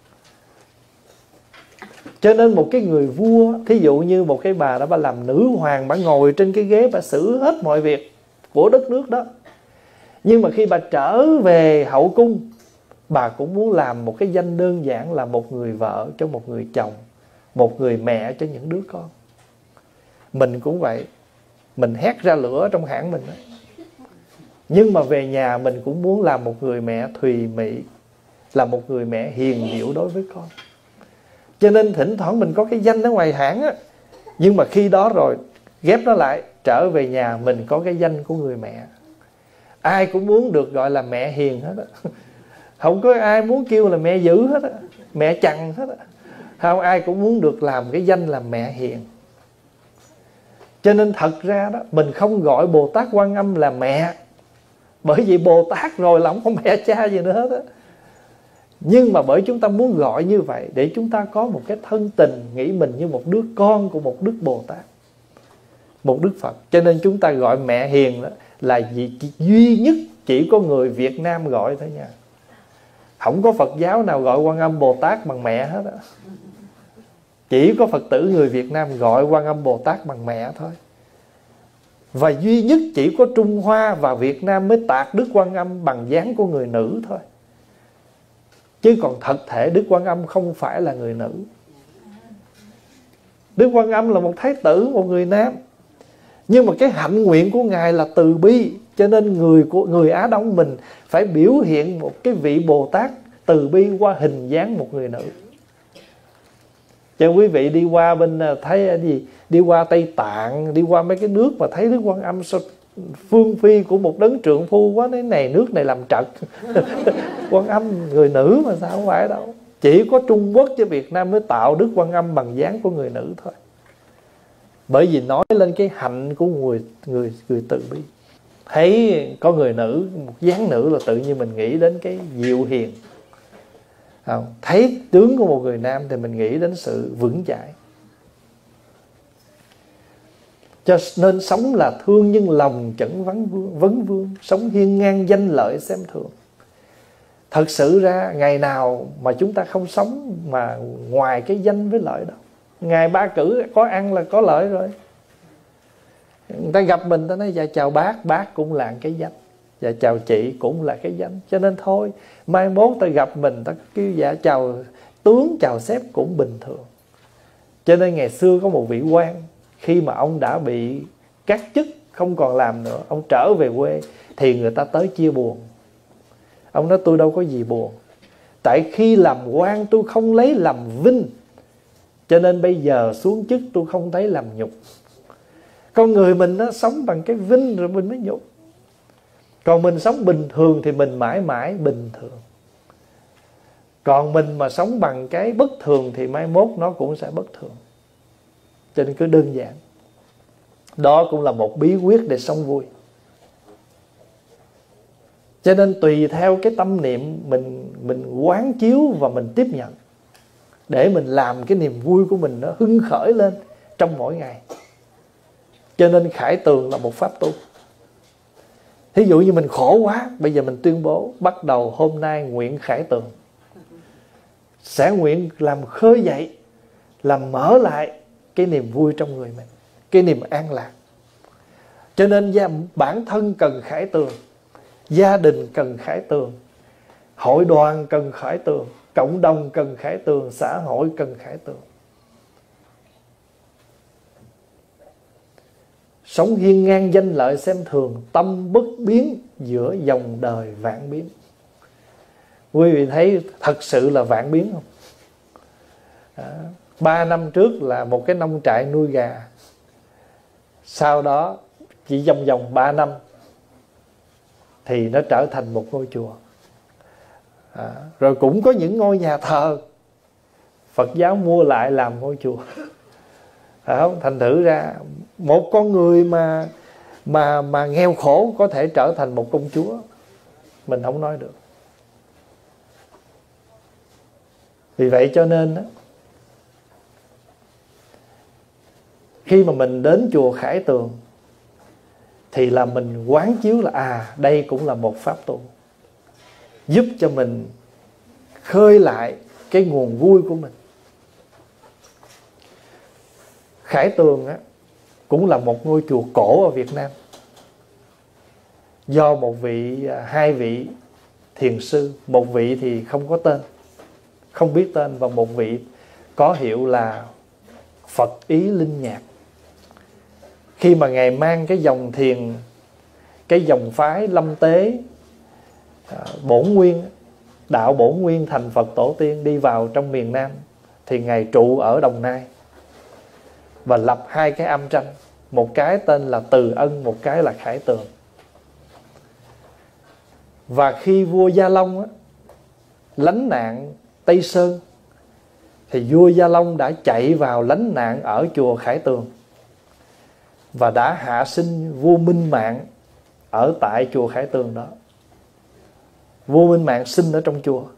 Cho nên một cái người vua, thí dụ như một cái bà đó, bà làm nữ hoàng, bà ngồi trên cái ghế, bà xử hết mọi việc của đất nước đó. Nhưng mà khi bà trở về hậu cung, bà cũng muốn làm một cái danh đơn giản là một người vợ cho một người chồng, một người mẹ cho những đứa con. Mình cũng vậy, mình hét ra lửa trong hãng mình đó. Nhưng mà về nhà mình cũng muốn làm một người mẹ thùy mị, là một người mẹ hiền dịu đối với con. Cho nên thỉnh thoảng mình có cái danh ở ngoài hãng á, nhưng mà khi đó rồi ghép nó lại, trở về nhà mình có cái danh của người mẹ. Ai cũng muốn được gọi là mẹ hiền hết á. Không có ai muốn kêu là mẹ dữ hết á, mẹ chằn hết á. Không, ai cũng muốn được làm cái danh là mẹ hiền. Cho nên thật ra đó, mình không gọi Bồ Tát Quan Âm là mẹ, bởi vì Bồ Tát rồi là không có mẹ cha gì nữa hết á. Nhưng mà bởi chúng ta muốn gọi như vậy để chúng ta có một cái thân tình, nghĩ mình như một đứa con của một Đức Bồ Tát, một Đức Phật. Cho nên chúng ta gọi mẹ hiền đó là gì, duy nhất chỉ có người Việt Nam gọi thôi nha. Không có Phật giáo nào gọi Quan Âm Bồ Tát bằng mẹ hết á. Chỉ có Phật tử người Việt Nam gọi Quan Âm Bồ Tát bằng mẹ thôi. Và duy nhất chỉ có Trung Hoa và Việt Nam mới tạc Đức Quan Âm bằng dáng của người nữ thôi. Chứ còn thật thể Đức Quan Âm không phải là người nữ. Đức Quan Âm là một thái tử, một người nam. Nhưng mà cái hạnh nguyện của Ngài là từ bi. Cho nên người của người Á Đông mình phải biểu hiện một cái vị Bồ Tát từ bi qua hình dáng một người nữ. Cho quý vị đi qua bên thấy cái gì, đi qua Tây Tạng, đi qua mấy cái nước mà thấy Đức Quan Âm sao phương phi của một đấng trượng phu quá, cái này nước này làm trật. Quan Âm người nữ mà sao, không phải đâu. Chỉ có Trung Quốc chứ Việt Nam mới tạo Đức Quan Âm bằng dáng của người nữ thôi. Bởi vì nói lên cái hạnh của người người người từ bi. Thấy có người nữ, một dáng nữ là tự nhiên mình nghĩ đến cái dịu hiền. Không? Thấy tướng của một người nam thì mình nghĩ đến sự vững chãi. Cho nên sống là thương nhưng lòng chẳng vấn vương, vấn vương, sống hiên ngang danh lợi xem thường. Thật sự ra ngày nào mà chúng ta không sống mà ngoài cái danh với lợi đâu. Ngày ba cử có ăn là có lợi rồi. Người ta gặp mình ta nói dạ chào bác, bác cũng là cái danh. Dạ chào chị cũng là cái danh. Cho nên thôi, mai mốt ta gặp mình ta kêu dạ chào tướng, chào sếp cũng bình thường. Cho nên ngày xưa có một vị quan, khi mà ông đã bị cắt chức, không còn làm nữa, ông trở về quê thì người ta tới chia buồn. Ông nói tôi đâu có gì buồn, tại khi làm quan tôi không lấy làm vinh, cho nên bây giờ xuống chức tôi không thấy làm nhục. Con người mình nó sống bằng cái vinh rồi mình mới nhục. Còn mình sống bình thường thì mình mãi mãi bình thường. Còn mình mà sống bằng cái bất thường thì mai mốt nó cũng sẽ bất thường. Cho nên cứ đơn giản. Đó cũng là một bí quyết để sống vui. Cho nên tùy theo cái tâm niệm mình mình quán chiếu và mình tiếp nhận, để mình làm cái niềm vui của mình nó hưng khởi lên trong mỗi ngày. Cho nên khải tường là một pháp tu. Thí dụ như mình khổ quá, bây giờ mình tuyên bố bắt đầu hôm nay nguyện khải tường, sẽ nguyện làm khơi dậy, làm mở lại cái niềm vui trong người mình, cái niềm an lạc. Cho nên bản thân cần khải tường, gia đình cần khải tường, hội đoàn cần khải tường, cộng đồng cần khải tường, xã hội cần khải tường. Sống hiên ngang danh lợi xem thường, tâm bất biến giữa dòng đời vạn biến. Quý vị thấy thật sự là vạn biến không? À, ba năm trước là một cái nông trại nuôi gà. Sau đó chỉ vòng vòng ba năm thì nó trở thành một ngôi chùa. À, rồi cũng có những ngôi nhà thờ Phật giáo mua lại làm ngôi chùa. Phải không? Thành thử ra một con người mà mà mà nghèo khổ có thể trở thành một công chúa, mình không nói được. Vì vậy cho nên đó, khi mà mình đến chùa Khải Tường thì là mình quán chiếu là à, đây cũng là một pháp tu, giúp cho mình khơi lại cái nguồn vui của mình. Khải Tường á, cũng là một ngôi chùa cổ ở Việt Nam, do một vị, hai vị thiền sư, một vị thì không có tên, không biết tên, và một vị có hiệu là Phật Ý Linh Nhạc. Khi mà Ngài mang cái dòng thiền, cái dòng phái Lâm Tế, Bổn Nguyên, đạo Bổn Nguyên thành Phật Tổ Tiên đi vào trong miền Nam, thì Ngài trụ ở Đồng Nai và lập hai cái âm tranh, một cái tên là Từ Ân, một cái là Khải Tường. Và khi vua Gia Long á, lánh nạn Tây Sơn, thì vua Gia Long đã chạy vào lánh nạn ở chùa Khải Tường và đã hạ sinh vua Minh Mạng ở tại chùa Khải Tường đó. Vua Minh Mạng sinh ở trong chùa.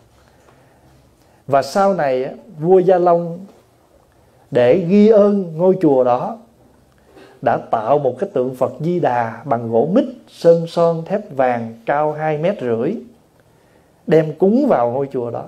Và sau này vua Gia Long để ghi ơn ngôi chùa đó đã tạo một cái tượng Phật Di Đà bằng gỗ mít, sơn son thép vàng, cao hai mét rưỡi, đem cúng vào ngôi chùa đó.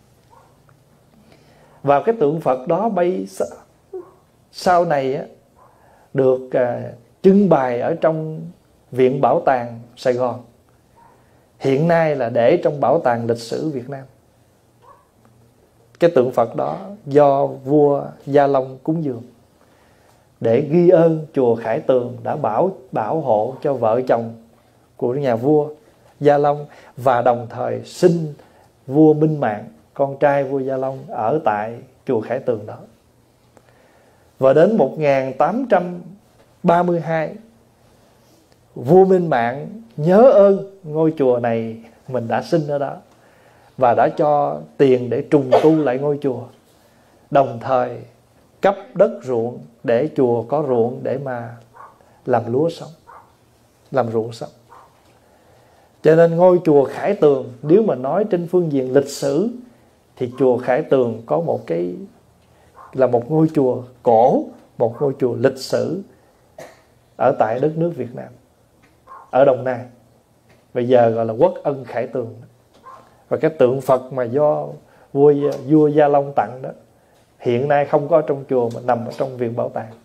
Và cái tượng Phật đó bay sau này á, được à, trưng bày ở trong Viện Bảo tàng Sài Gòn. Hiện nay là để trong Bảo tàng Lịch sử Việt Nam. Cái tượng Phật đó do vua Gia Long cúng dường để ghi ơn chùa Khải Tường đã bảo bảo hộ cho vợ chồng của nhà vua Gia Long, và đồng thời sinh vua Minh Mạng, con trai vua Gia Long, ở tại chùa Khải Tường đó. Và đến một nghìn tám trăm ba mươi hai, vua Minh Mạng nhớ ơn ngôi chùa này mình đã sinh ở đó, và đã cho tiền để trùng tu lại ngôi chùa, đồng thời cấp đất ruộng để chùa có ruộng để mà làm lúa sống, làm ruộng sống. Cho nên ngôi chùa Khải Tường, nếu mà nói trên phương diện lịch sử, thì chùa Khải Tường có một cái là một ngôi chùa cổ, một ngôi chùa lịch sử ở tại đất nước Việt Nam, ở Đồng Nai. Bây giờ gọi là Quốc Ân Khải Tường. Và cái tượng Phật mà do vua vua Gia Long tặng đó, hiện nay không có trong chùa mà nằm ở trong Viện Bảo tàng.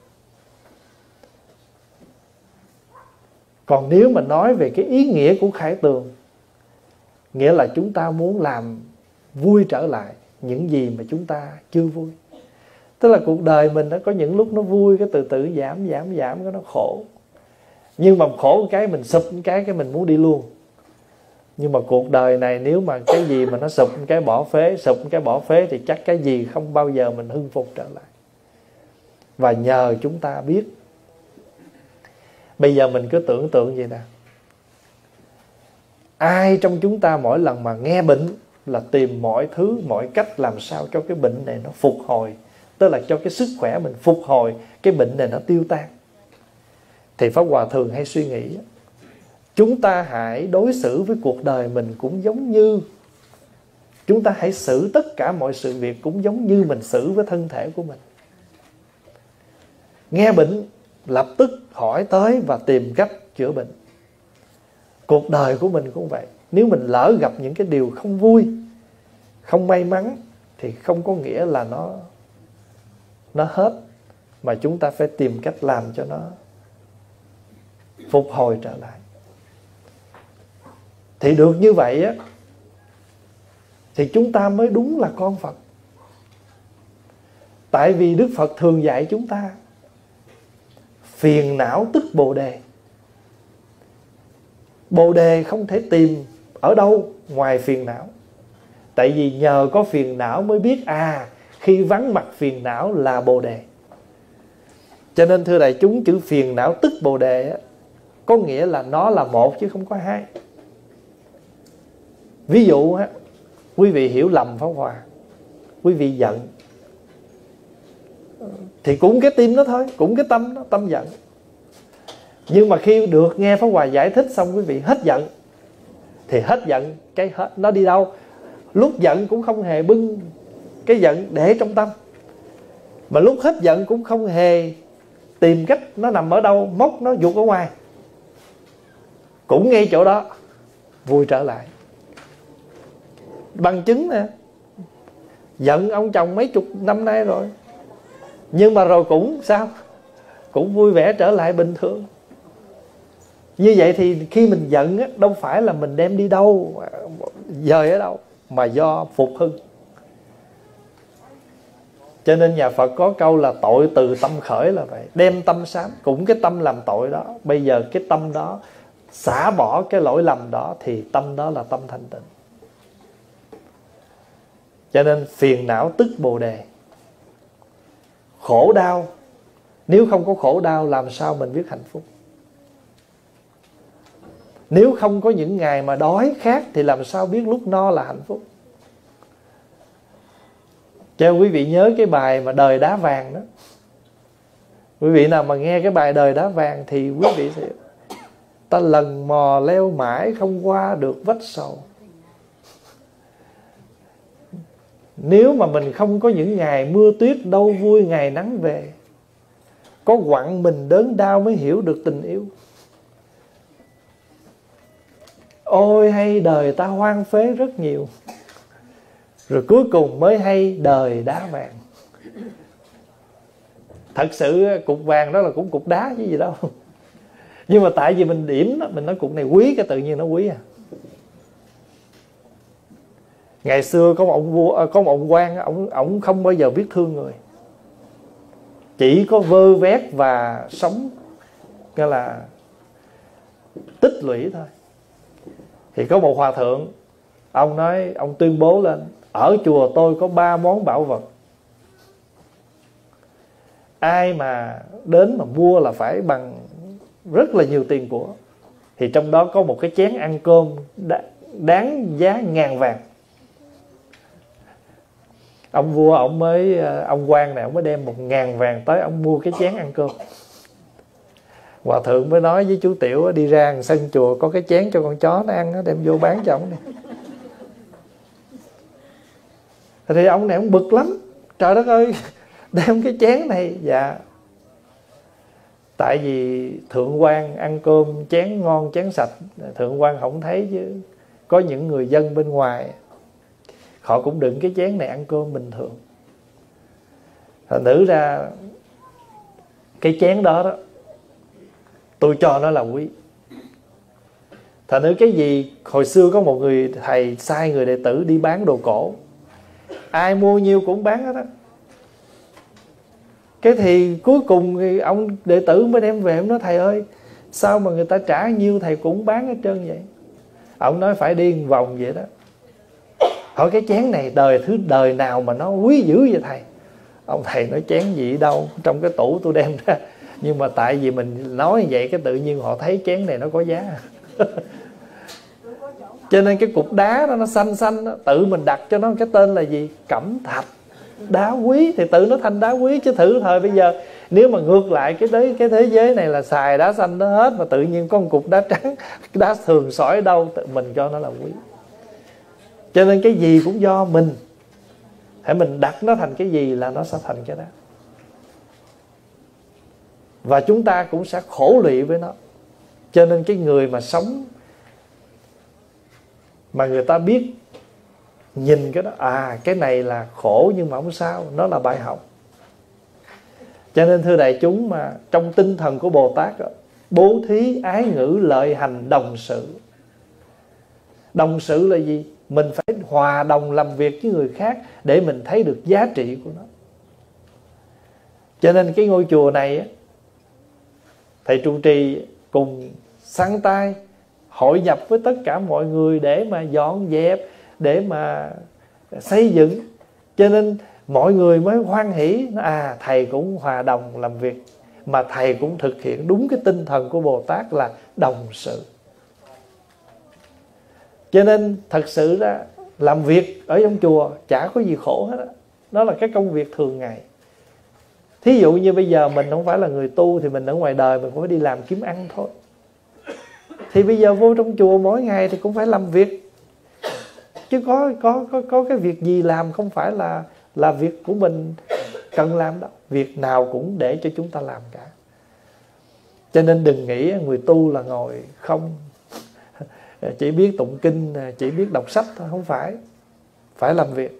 Còn nếu mà nói về cái ý nghĩa của Khải Tường, nghĩa là chúng ta muốn làm vui trở lại những gì mà chúng ta chưa vui. Tức là cuộc đời mình nó có những lúc nó vui, cái từ từ giảm giảm giảm cái nó khổ. Nhưng mà khổ cái mình sụp cái cái mình muốn đi luôn. Nhưng mà cuộc đời này nếu mà cái gì mà nó sụp cái bỏ phế, sụp cái bỏ phế, thì chắc cái gì không bao giờ mình hưng phục trở lại. Và nhờ chúng ta biết. Bây giờ mình cứ tưởng tượng vậy nè, ai trong chúng ta mỗi lần mà nghe bệnh là tìm mọi thứ, mọi cách làm sao cho cái bệnh này nó phục hồi, tức là cho cái sức khỏe mình phục hồi, cái bệnh này nó tiêu tan. Thì Pháp Hòa thường hay suy nghĩ, chúng ta hãy đối xử với cuộc đời mình cũng giống như, chúng ta hãy xử tất cả mọi sự việc cũng giống như mình xử với thân thể của mình. Nghe bệnh lập tức hỏi tới và tìm cách chữa bệnh. Cuộc đời của mình cũng vậy. Nếu mình lỡ gặp những cái điều không vui, không may mắn, thì không có nghĩa là nó Nó hết, mà chúng ta phải tìm cách làm cho nó phục hồi trở lại. Thì được như vậy á, thì chúng ta mới đúng là con Phật. Tại vì Đức Phật thường dạy chúng ta phiền não tức Bồ Đề. Bồ Đề không thể tìm ở đâu ngoài phiền não. Tại vì nhờ có phiền não mới biết à, khi vắng mặt phiền não là Bồ Đề. Cho nên thưa đại chúng, chữ phiền não tức Bồ Đề á, có nghĩa là nó là một chứ không có hai. Ví dụ á, quý vị hiểu lầm Pháp Hòa. quý vị giận thì cũng cái tim đó thôi, cũng cái tâm đó, tâm giận. Nhưng mà khi được nghe Pháp Hòa giải thích xong quý vị hết giận, thì hết giận cái hết nó đi đâu? Lúc giận cũng không hề bưng cái giận để trong tâm, mà lúc hết giận cũng không hề tìm cách nó nằm ở đâu, móc nó vụt ở ngoài, cũng ngay chỗ đó vui trở lại. Bằng chứng nè, giận ông chồng mấy chục năm nay rồi, nhưng mà rồi cũng sao? Cũng vui vẻ trở lại bình thường. Như vậy thì khi mình giận á, đâu phải là mình đem đi đâu, dời ở đâu, mà do phục hưng. Cho nên nhà Phật có câu là tội từ tâm khởi là vậy. Đem tâm sám, cũng cái tâm làm tội đó, bây giờ cái tâm đó xả bỏ cái lỗi lầm đó, thì tâm đó là tâm thanh tịnh. Cho nên phiền não tức Bồ Đề. Khổ đau, nếu không có khổ đau làm sao mình biết hạnh phúc? Nếu không có những ngày mà đói khát thì làm sao biết lúc no là hạnh phúc? Cho quý vị nhớ cái bài mà Đời Đá Vàng đó. Quý vị nào mà nghe cái bài Đời Đá Vàng thì quý vị sẽ: ta lần mò leo mãi không qua được vách sầu. Nếu mà mình không có những ngày mưa tuyết, đâu vui ngày nắng về. Có quặn mình đớn đau mới hiểu được tình yêu. Ôi hay đời ta hoang phế rất nhiều, rồi cuối cùng mới hay đời đá vàng. Thật sự cục vàng đó là cũng cục đá chứ gì đâu. Nhưng mà tại vì mình điểm đó, mình nói cục này quý, cái tự nhiên nó quý à. Ngày xưa có một ông vua, có một ông quan, ông ông không bao giờ biết thương người, chỉ có vơ vét và sống cái là tích lũy thôi. Thì có một hòa thượng, ông nói, ông tuyên bố lên: ở chùa tôi có ba món bảo vật, ai mà đến mà mua là phải bằng rất là nhiều tiền của. Thì trong đó có một cái chén ăn cơm đáng giá ngàn vàng. Ông vua ông mới, ông quan này ông mới đem một ngàn vàng tới, ông mua cái chén ăn cơm. Hòa thượng mới nói với chú Tiểu đi ra sân chùa có cái chén cho con chó nó ăn, nó đem vô bán cho ông này. Thì ông này ông bực lắm, trời đất ơi, đem cái chén này. Dạ, tại vì thượng quan ăn cơm chén ngon chén sạch, thượng quan không thấy, chứ có những người dân bên ngoài họ cũng đựng cái chén này ăn cơm bình thường. Thành thử ra cái chén đó đó tôi cho nó là quý. Thành thử cái gì, hồi xưa có một người thầy sai người đệ tử đi bán đồ cổ, ai mua nhiêu cũng bán hết á. Cái thì cuối cùng thì ông đệ tử mới đem về, ông nói: thầy ơi, sao mà người ta trả nhiêu thầy cũng bán hết trơn vậy? Ông nói: phải đi một vòng vậy đó. Hỏi cái chén này đời thứ đời nào mà nó quý dữ vậy thầy? Ông thầy nói: chén gì đâu, trong cái tủ tôi đem ra. Nhưng mà tại vì mình nói vậy, cái tự nhiên họ thấy chén này nó có giá. Cho nên cái cục đá đó nó xanh xanh đó, tự mình đặt cho nó cái tên là gì? Cẩm thạch. Đá quý thì tự nó thành đá quý. Chứ thử thời bây giờ nếu mà ngược lại cái đấy, cái thế giới này là xài đá xanh đó hết, mà tự nhiên có một cục đá trắng, đá thường sỏi đâu, tự mình cho nó là quý. Cho nên cái gì cũng do mình, hãy mình đặt nó thành cái gì là nó sẽ thành cái đó. Và chúng ta cũng sẽ khổ lụy với nó. Cho nên cái người mà sống mà người ta biết nhìn cái đó, à cái này là khổ nhưng mà không sao, nó là bài học. Cho nên thưa đại chúng, mà trong tinh thần của Bồ Tát đó, bố thí ái ngữ lợi hành đồng sự. Đồng sự là gì? Mình phải hòa đồng làm việc với người khác để mình thấy được giá trị của nó. Cho nên cái ngôi chùa này á, thầy trụ trì cùng sắn tay hội nhập với tất cả mọi người để mà dọn dẹp, để mà xây dựng. Cho nên mọi người mới hoan hỷ, à thầy cũng hòa đồng làm việc, mà thầy cũng thực hiện đúng cái tinh thần của Bồ Tát là đồng sự. Cho nên thật sự ra làm việc ở trong chùa chả có gì khổ hết á. Đó là cái công việc thường ngày. Thí dụ như bây giờ mình không phải là người tu thì mình ở ngoài đời mình cũng phải đi làm kiếm ăn thôi. Thì bây giờ vô trong chùa mỗi ngày thì cũng phải làm việc. Chứ có có có có cái việc gì làm không phải là là việc của mình cần làm đâu. Việc nào cũng để cho chúng ta làm cả. Cho nên đừng nghĩ người tu là ngồi không, chỉ biết tụng kinh, chỉ biết đọc sách thôi. Không phải. Phải làm việc.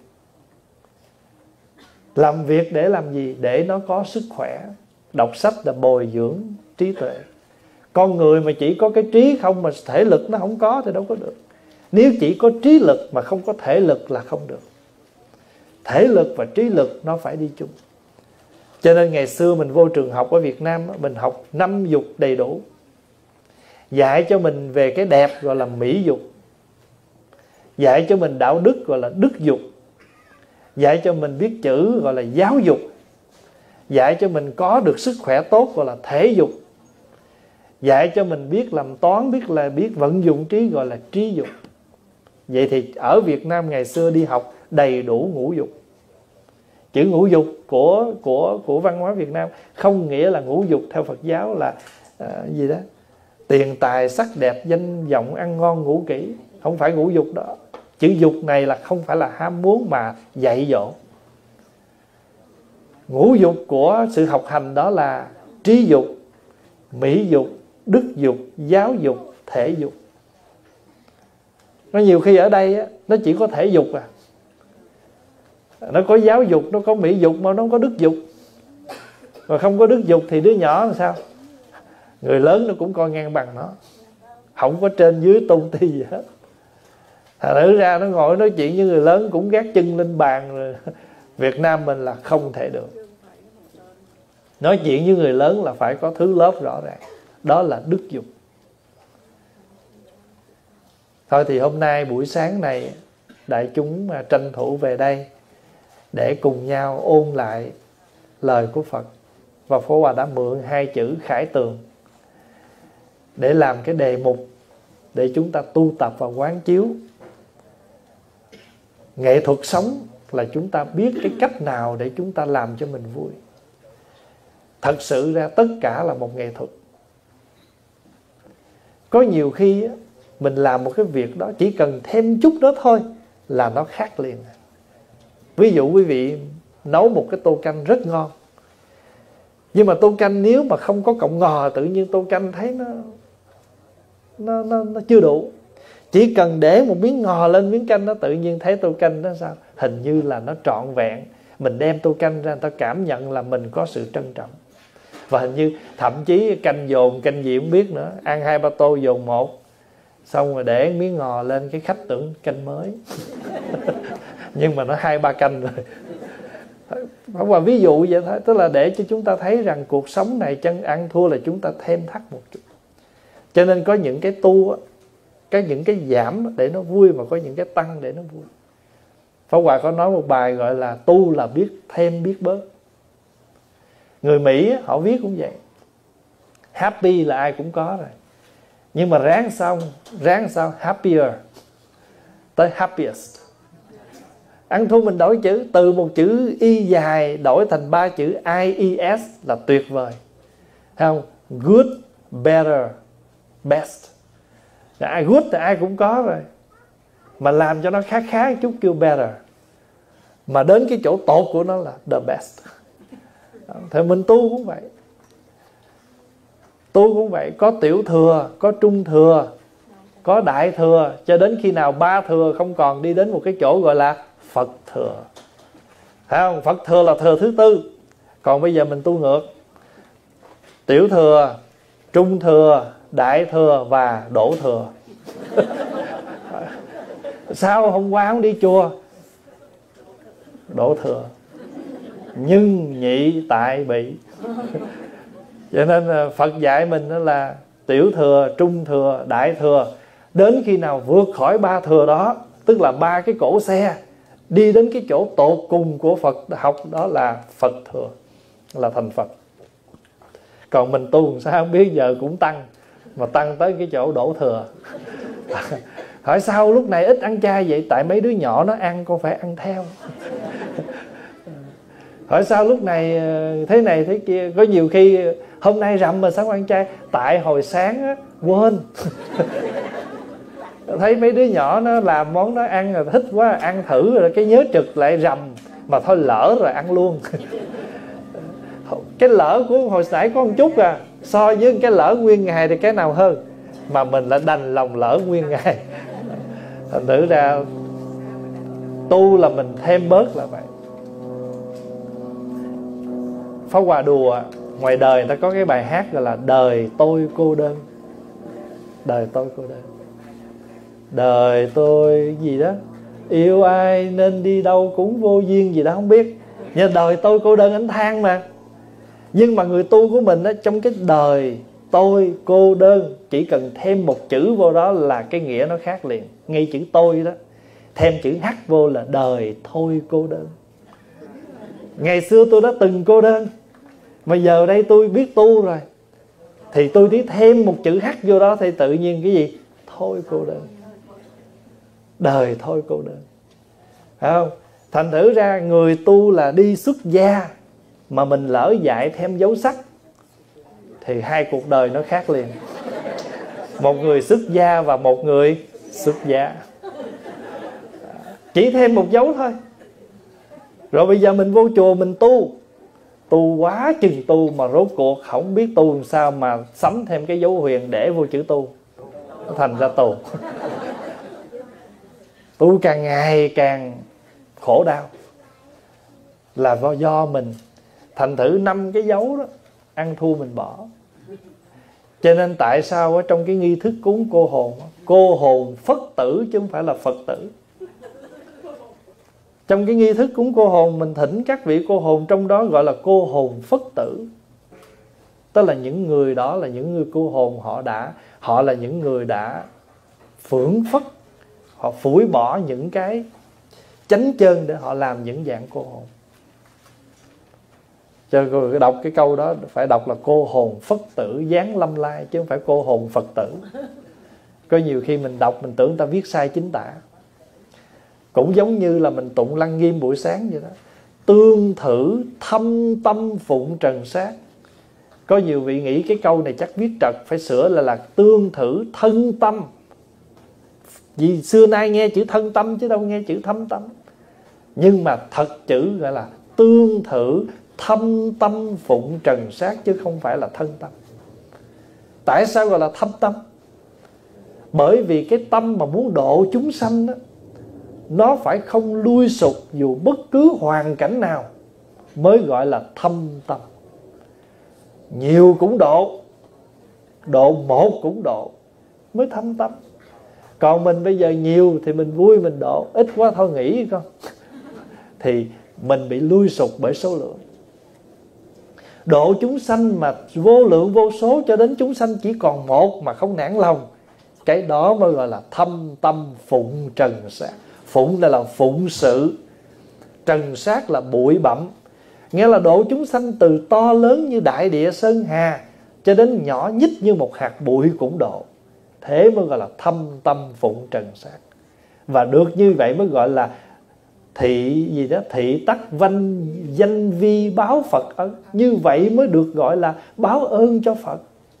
Làm việc để làm gì? Để nó có sức khỏe. Đọc sách là bồi dưỡng trí tuệ. Con người mà chỉ có cái trí không mà thể lực nó không có thì đâu có được. Nếu chỉ có trí lực mà không có thể lực là không được. Thể lực và trí lực nó phải đi chung. Cho nên ngày xưa mình vô trường học ở Việt Nam, mình học năm dục đầy đủ. Dạy cho mình về cái đẹp gọi là mỹ dục. Dạy cho mình đạo đức gọi là đức dục. Dạy cho mình biết chữ gọi là giáo dục. Dạy cho mình có được sức khỏe tốt gọi là thể dục. Dạy cho mình biết làm toán, biết là biết vận dụng trí gọi là trí dục. Vậy thì ở Việt Nam ngày xưa đi học đầy đủ ngũ dục. Chữ ngũ dục của của của văn hóa Việt Nam không nghĩa là ngũ dục theo Phật giáo là uh, gì đó tiền tài sắc đẹp danh vọng ăn ngon ngủ kỹ. Không phải ngũ dục đó. Chữ dục này là không phải là ham muốn mà dạy dỗ. Ngũ dục của sự học hành đó là trí dục, mỹ dục, đức dục, giáo dục, thể dục. Nó nhiều khi ở đây á, nó chỉ có thể dục à. Nó có giáo dục, nó có mỹ dục mà nó không có đức dục. Mà không có đức dục thì đứa nhỏ làm sao? Người lớn nó cũng coi ngang bằng nó. Không có trên dưới tôn ti gì hết. Thật thử ra nó ngồi nói chuyện với người lớn cũng gác chân lên bàn rồi. Việt Nam mình là không thể được. Nói chuyện với người lớn là phải có thứ lớp rõ ràng. Đó là đức dục. Thôi thì hôm nay buổi sáng này đại chúng tranh thủ về đây để cùng nhau ôn lại lời của Phật. Và Pháp Hòa đã mượn hai chữ khải tường để làm cái đề mục để chúng ta tu tập và quán chiếu. Nghệ thuật sống là chúng ta biết cái cách nào để chúng ta làm cho mình vui. Thật sự ra tất cả là một nghệ thuật. Có nhiều khi mình làm một cái việc đó chỉ cần thêm chút đó thôi là nó khác liền. Ví dụ quý vị nấu một cái tô canh rất ngon, nhưng mà tô canh nếu mà không có cọng ngò, tự nhiên tô canh thấy nó nó nó, nó chưa đủ. Chỉ cần để một miếng ngò lên miếng canh đó, tự nhiên thấy tô canh đó sao? Hình như là nó trọn vẹn. Mình đem tô canh ra, người ta cảm nhận là mình có sự trân trọng. Và hình như thậm chí canh dồn, canh gì cũng biết nữa. Ăn hai ba tô dồn một, xong rồi để miếng ngò lên, cái khách tưởng canh mới. Nhưng mà nó hai ba canh rồi. Không phải ví dụ vậy thôi. Tức là để cho chúng ta thấy rằng cuộc sống này chân ăn thua là chúng ta thêm thắt một chút. Cho nên có những cái tu, cái những cái giảm để nó vui, mà có những cái tăng để nó vui. Pháp Hòa có nói một bài gọi là tu là biết thêm biết bớt. Người Mỹ họ viết cũng vậy. Happy là ai cũng có rồi, nhưng mà ráng xong ráng sao happier tới happiest. Ăn thua mình đổi chữ, từ một chữ y dài đổi thành ba chữ I E S là tuyệt vời. Thấy không? Good, better, best. Ai good thì ai cũng có rồi, mà làm cho nó khá khá một chút kêu better, mà đến cái chỗ tột của nó là the best. Thì mình tu cũng vậy. Tu cũng vậy. Có tiểu thừa, có trung thừa, có đại thừa, cho đến khi nào ba thừa không còn, đi đến một cái chỗ gọi là Phật thừa. Thấy không? Phật thừa là thừa thứ tư. Còn bây giờ mình tu ngược. Tiểu thừa, trung thừa, đại thừa và đổ thừa. Sao hôm qua không đi chùa? Đổ thừa. Nhưng nhị tại bị. Cho nên Phật dạy mình đó là tiểu thừa, trung thừa, đại thừa. Đến khi nào vượt khỏi ba thừa đó, tức là ba cái cỗ xe, đi đến cái chỗ tột cùng của Phật học, đó là Phật thừa, là thành Phật. Còn mình tu làm sao không biết, giờ cũng tăng, mà tăng tới cái chỗ đổ thừa. Hỏi sao lúc này ít ăn chay vậy? Tại mấy đứa nhỏ nó ăn, con phải ăn theo. Hỏi sao lúc này thế này thế kia. Có nhiều khi hôm nay rằm mà sáng ăn chay, tại hồi sáng á, quên. Thấy mấy đứa nhỏ nó làm món nó ăn rồi thích quá, ăn thử rồi cái nhớ trực lại rằm, mà thôi lỡ rồi ăn luôn. Cái lỡ của hồi nãy có một chút à, so với cái lỡ nguyên ngày thì cái nào hơn, mà mình lại đành lòng lỡ nguyên ngày. Thành thử ra tu là mình thêm bớt là vậy. Pháp Hòa đùa, ngoài đời người ta có cái bài hát gọi là đời tôi cô đơn. Đời tôi cô đơn. Đời tôi gì đó, yêu ai nên đi đâu cũng vô duyên gì đó không biết, nhưng đời tôi cô đơn anh than mà. Nhưng mà người tu của mình á, trong cái đời tôi cô đơn, chỉ cần thêm một chữ vô đó là cái nghĩa nó khác liền. Ngay chữ tôi đó, thêm chữ H vô là đời thôi cô đơn. Ngày xưa tôi đã từng cô đơn, mà giờ đây tôi biết tu rồi, thì tôi chỉ thêm một chữ H vô đó thì tự nhiên cái gì? Thôi cô đơn. Đời thôi cô đơn. Phải không? Thành thử ra người tu là đi xuất gia, mà mình lỡ dạy thêm dấu sắc thì hai cuộc đời nó khác liền. Một người xuất gia và một người xuất gia. Chỉ thêm một dấu thôi. Rồi bây giờ mình vô chùa mình tu, tu quá chừng tu mà rốt cuộc không biết tu làm sao mà sắm thêm cái dấu huyền để vô chữ tu, nó thành ra tù. Tu càng ngày càng khổ đau là do mình. Thành thử năm cái dấu đó ăn thua mình bỏ. Cho nên tại sao ở trong cái nghi thức cúng cô hồn, cô hồn Phất tử chứ không phải là Phật tử. Trong cái nghi thức cúng cô hồn, mình thỉnh các vị cô hồn, trong đó gọi là cô hồn Phất tử. Tức là những người đó là những người cô hồn, họ đã họ là những người đã phưởng phất, họ phủi bỏ những cái chánh chơn để họ làm những dạng cô hồn. Cho nên đọc cái câu đó phải đọc là cô hồn Phất tử giáng lâm lai, chứ không phải cô hồn Phật tử. Có nhiều khi mình đọc mình tưởng ta viết sai chính tả. Cũng giống như là mình tụng Lăng Nghiêm buổi sáng vậy đó. Tương thử thâm tâm phụng trần sát. Có nhiều vị nghĩ cái câu này chắc viết trật, phải sửa là là tương thử thân tâm. Vì xưa nay nghe chữ thân tâm chứ đâu nghe chữ thâm tâm. Nhưng mà thật chữ gọi là tương thử thâm tâm phụng trần sát, chứ không phải là thân tâm. Tại sao gọi là thâm tâm? Bởi vì cái tâm mà muốn độ chúng sanh đó, nó phải không lui sụp dù bất cứ hoàn cảnh nào, mới gọi là thâm tâm. Nhiều cũng độ, độ một cũng độ, mới thâm tâm. Còn mình bây giờ nhiều thì mình vui mình độ, ít quá thôi nghỉ con. Thì mình bị lui sụp bởi số lượng. Độ chúng sanh mà vô lượng vô số cho đến chúng sanh chỉ còn một mà không nản lòng, cái đó mới gọi là thâm tâm phụng trần sát. Phụng là là phụng sự, trần sát là bụi bặm. Nghĩa là độ chúng sanh từ to lớn như đại địa sơn hà cho đến nhỏ nhít như một hạt bụi cũng độ. Thế mới gọi là thâm tâm phụng trần sát. Và được như vậy mới gọi là thị gì đó, thị tắc văn danh vi báo Phật ân. Như vậy mới được gọi là báo ơn cho Phật.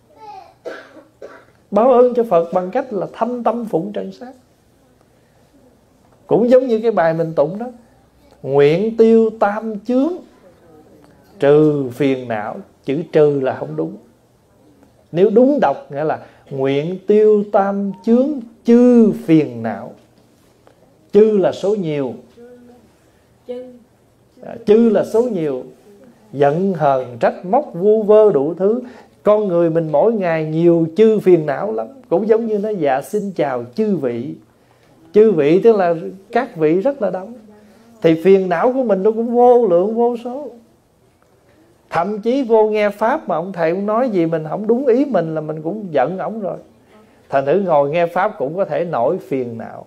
Báo ơn cho Phật bằng cách là thâm tâm phụng trần sát. Cũng giống như cái bài mình tụng đó, nguyện tiêu tam chướng trừ phiền não. Chữ trừ là không đúng. Nếu đúng đọc nghĩa là nguyện tiêu tam chướng chư phiền não. Chư là số nhiều, à, chư là số nhiều. Giận hờn trách móc vu vơ đủ thứ. Con người mình mỗi ngày nhiều chư phiền não lắm. Cũng giống như nó dạ xin chào chư vị. Chư vị tức là các vị rất là đông. Thì phiền não của mình nó cũng vô lượng vô số. Thậm chí vô nghe Pháp mà ông thầy ông nói gì mình không đúng ý mình là mình cũng giận ổng rồi. Thành thử ngồi nghe Pháp cũng có thể nổi phiền não.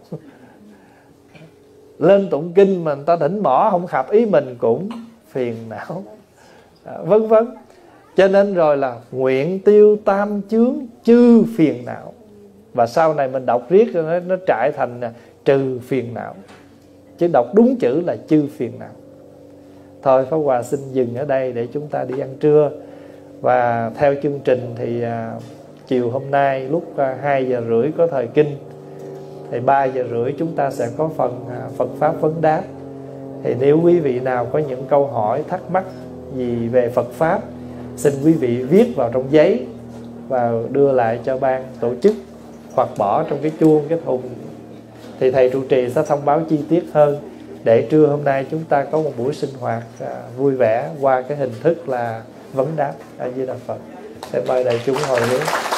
Lên tụng kinh mà người ta thỉnh mỏ không hợp ý mình cũng phiền não, à, vân vân. Cho nên rồi là nguyện tiêu tam chướng chư phiền não. Và sau này mình đọc riết nó, nó trại thành trừ phiền não. Chứ đọc đúng chữ là chư phiền não. thôi Pháp Hòa xin dừng ở đây để chúng ta đi ăn trưa. Và theo chương trình thì à, chiều hôm nay lúc à, hai giờ rưỡi có thời kinh, thì ba giờ rưỡi chúng ta sẽ có phần à, Phật Pháp vấn đáp. Thì nếu quý vị nào có những câu hỏi thắc mắc gì về Phật Pháp, xin quý vị viết vào trong giấy và đưa lại cho ban tổ chức, hoặc bỏ trong cái chuông, cái thùng, thì thầy trụ trì sẽ thông báo chi tiết hơn, để trưa hôm nay chúng ta có một buổi sinh hoạt à, vui vẻ qua cái hình thức là vấn đáp. A Di Đà Phật. Sẽ mời đại chúng hồi hướng.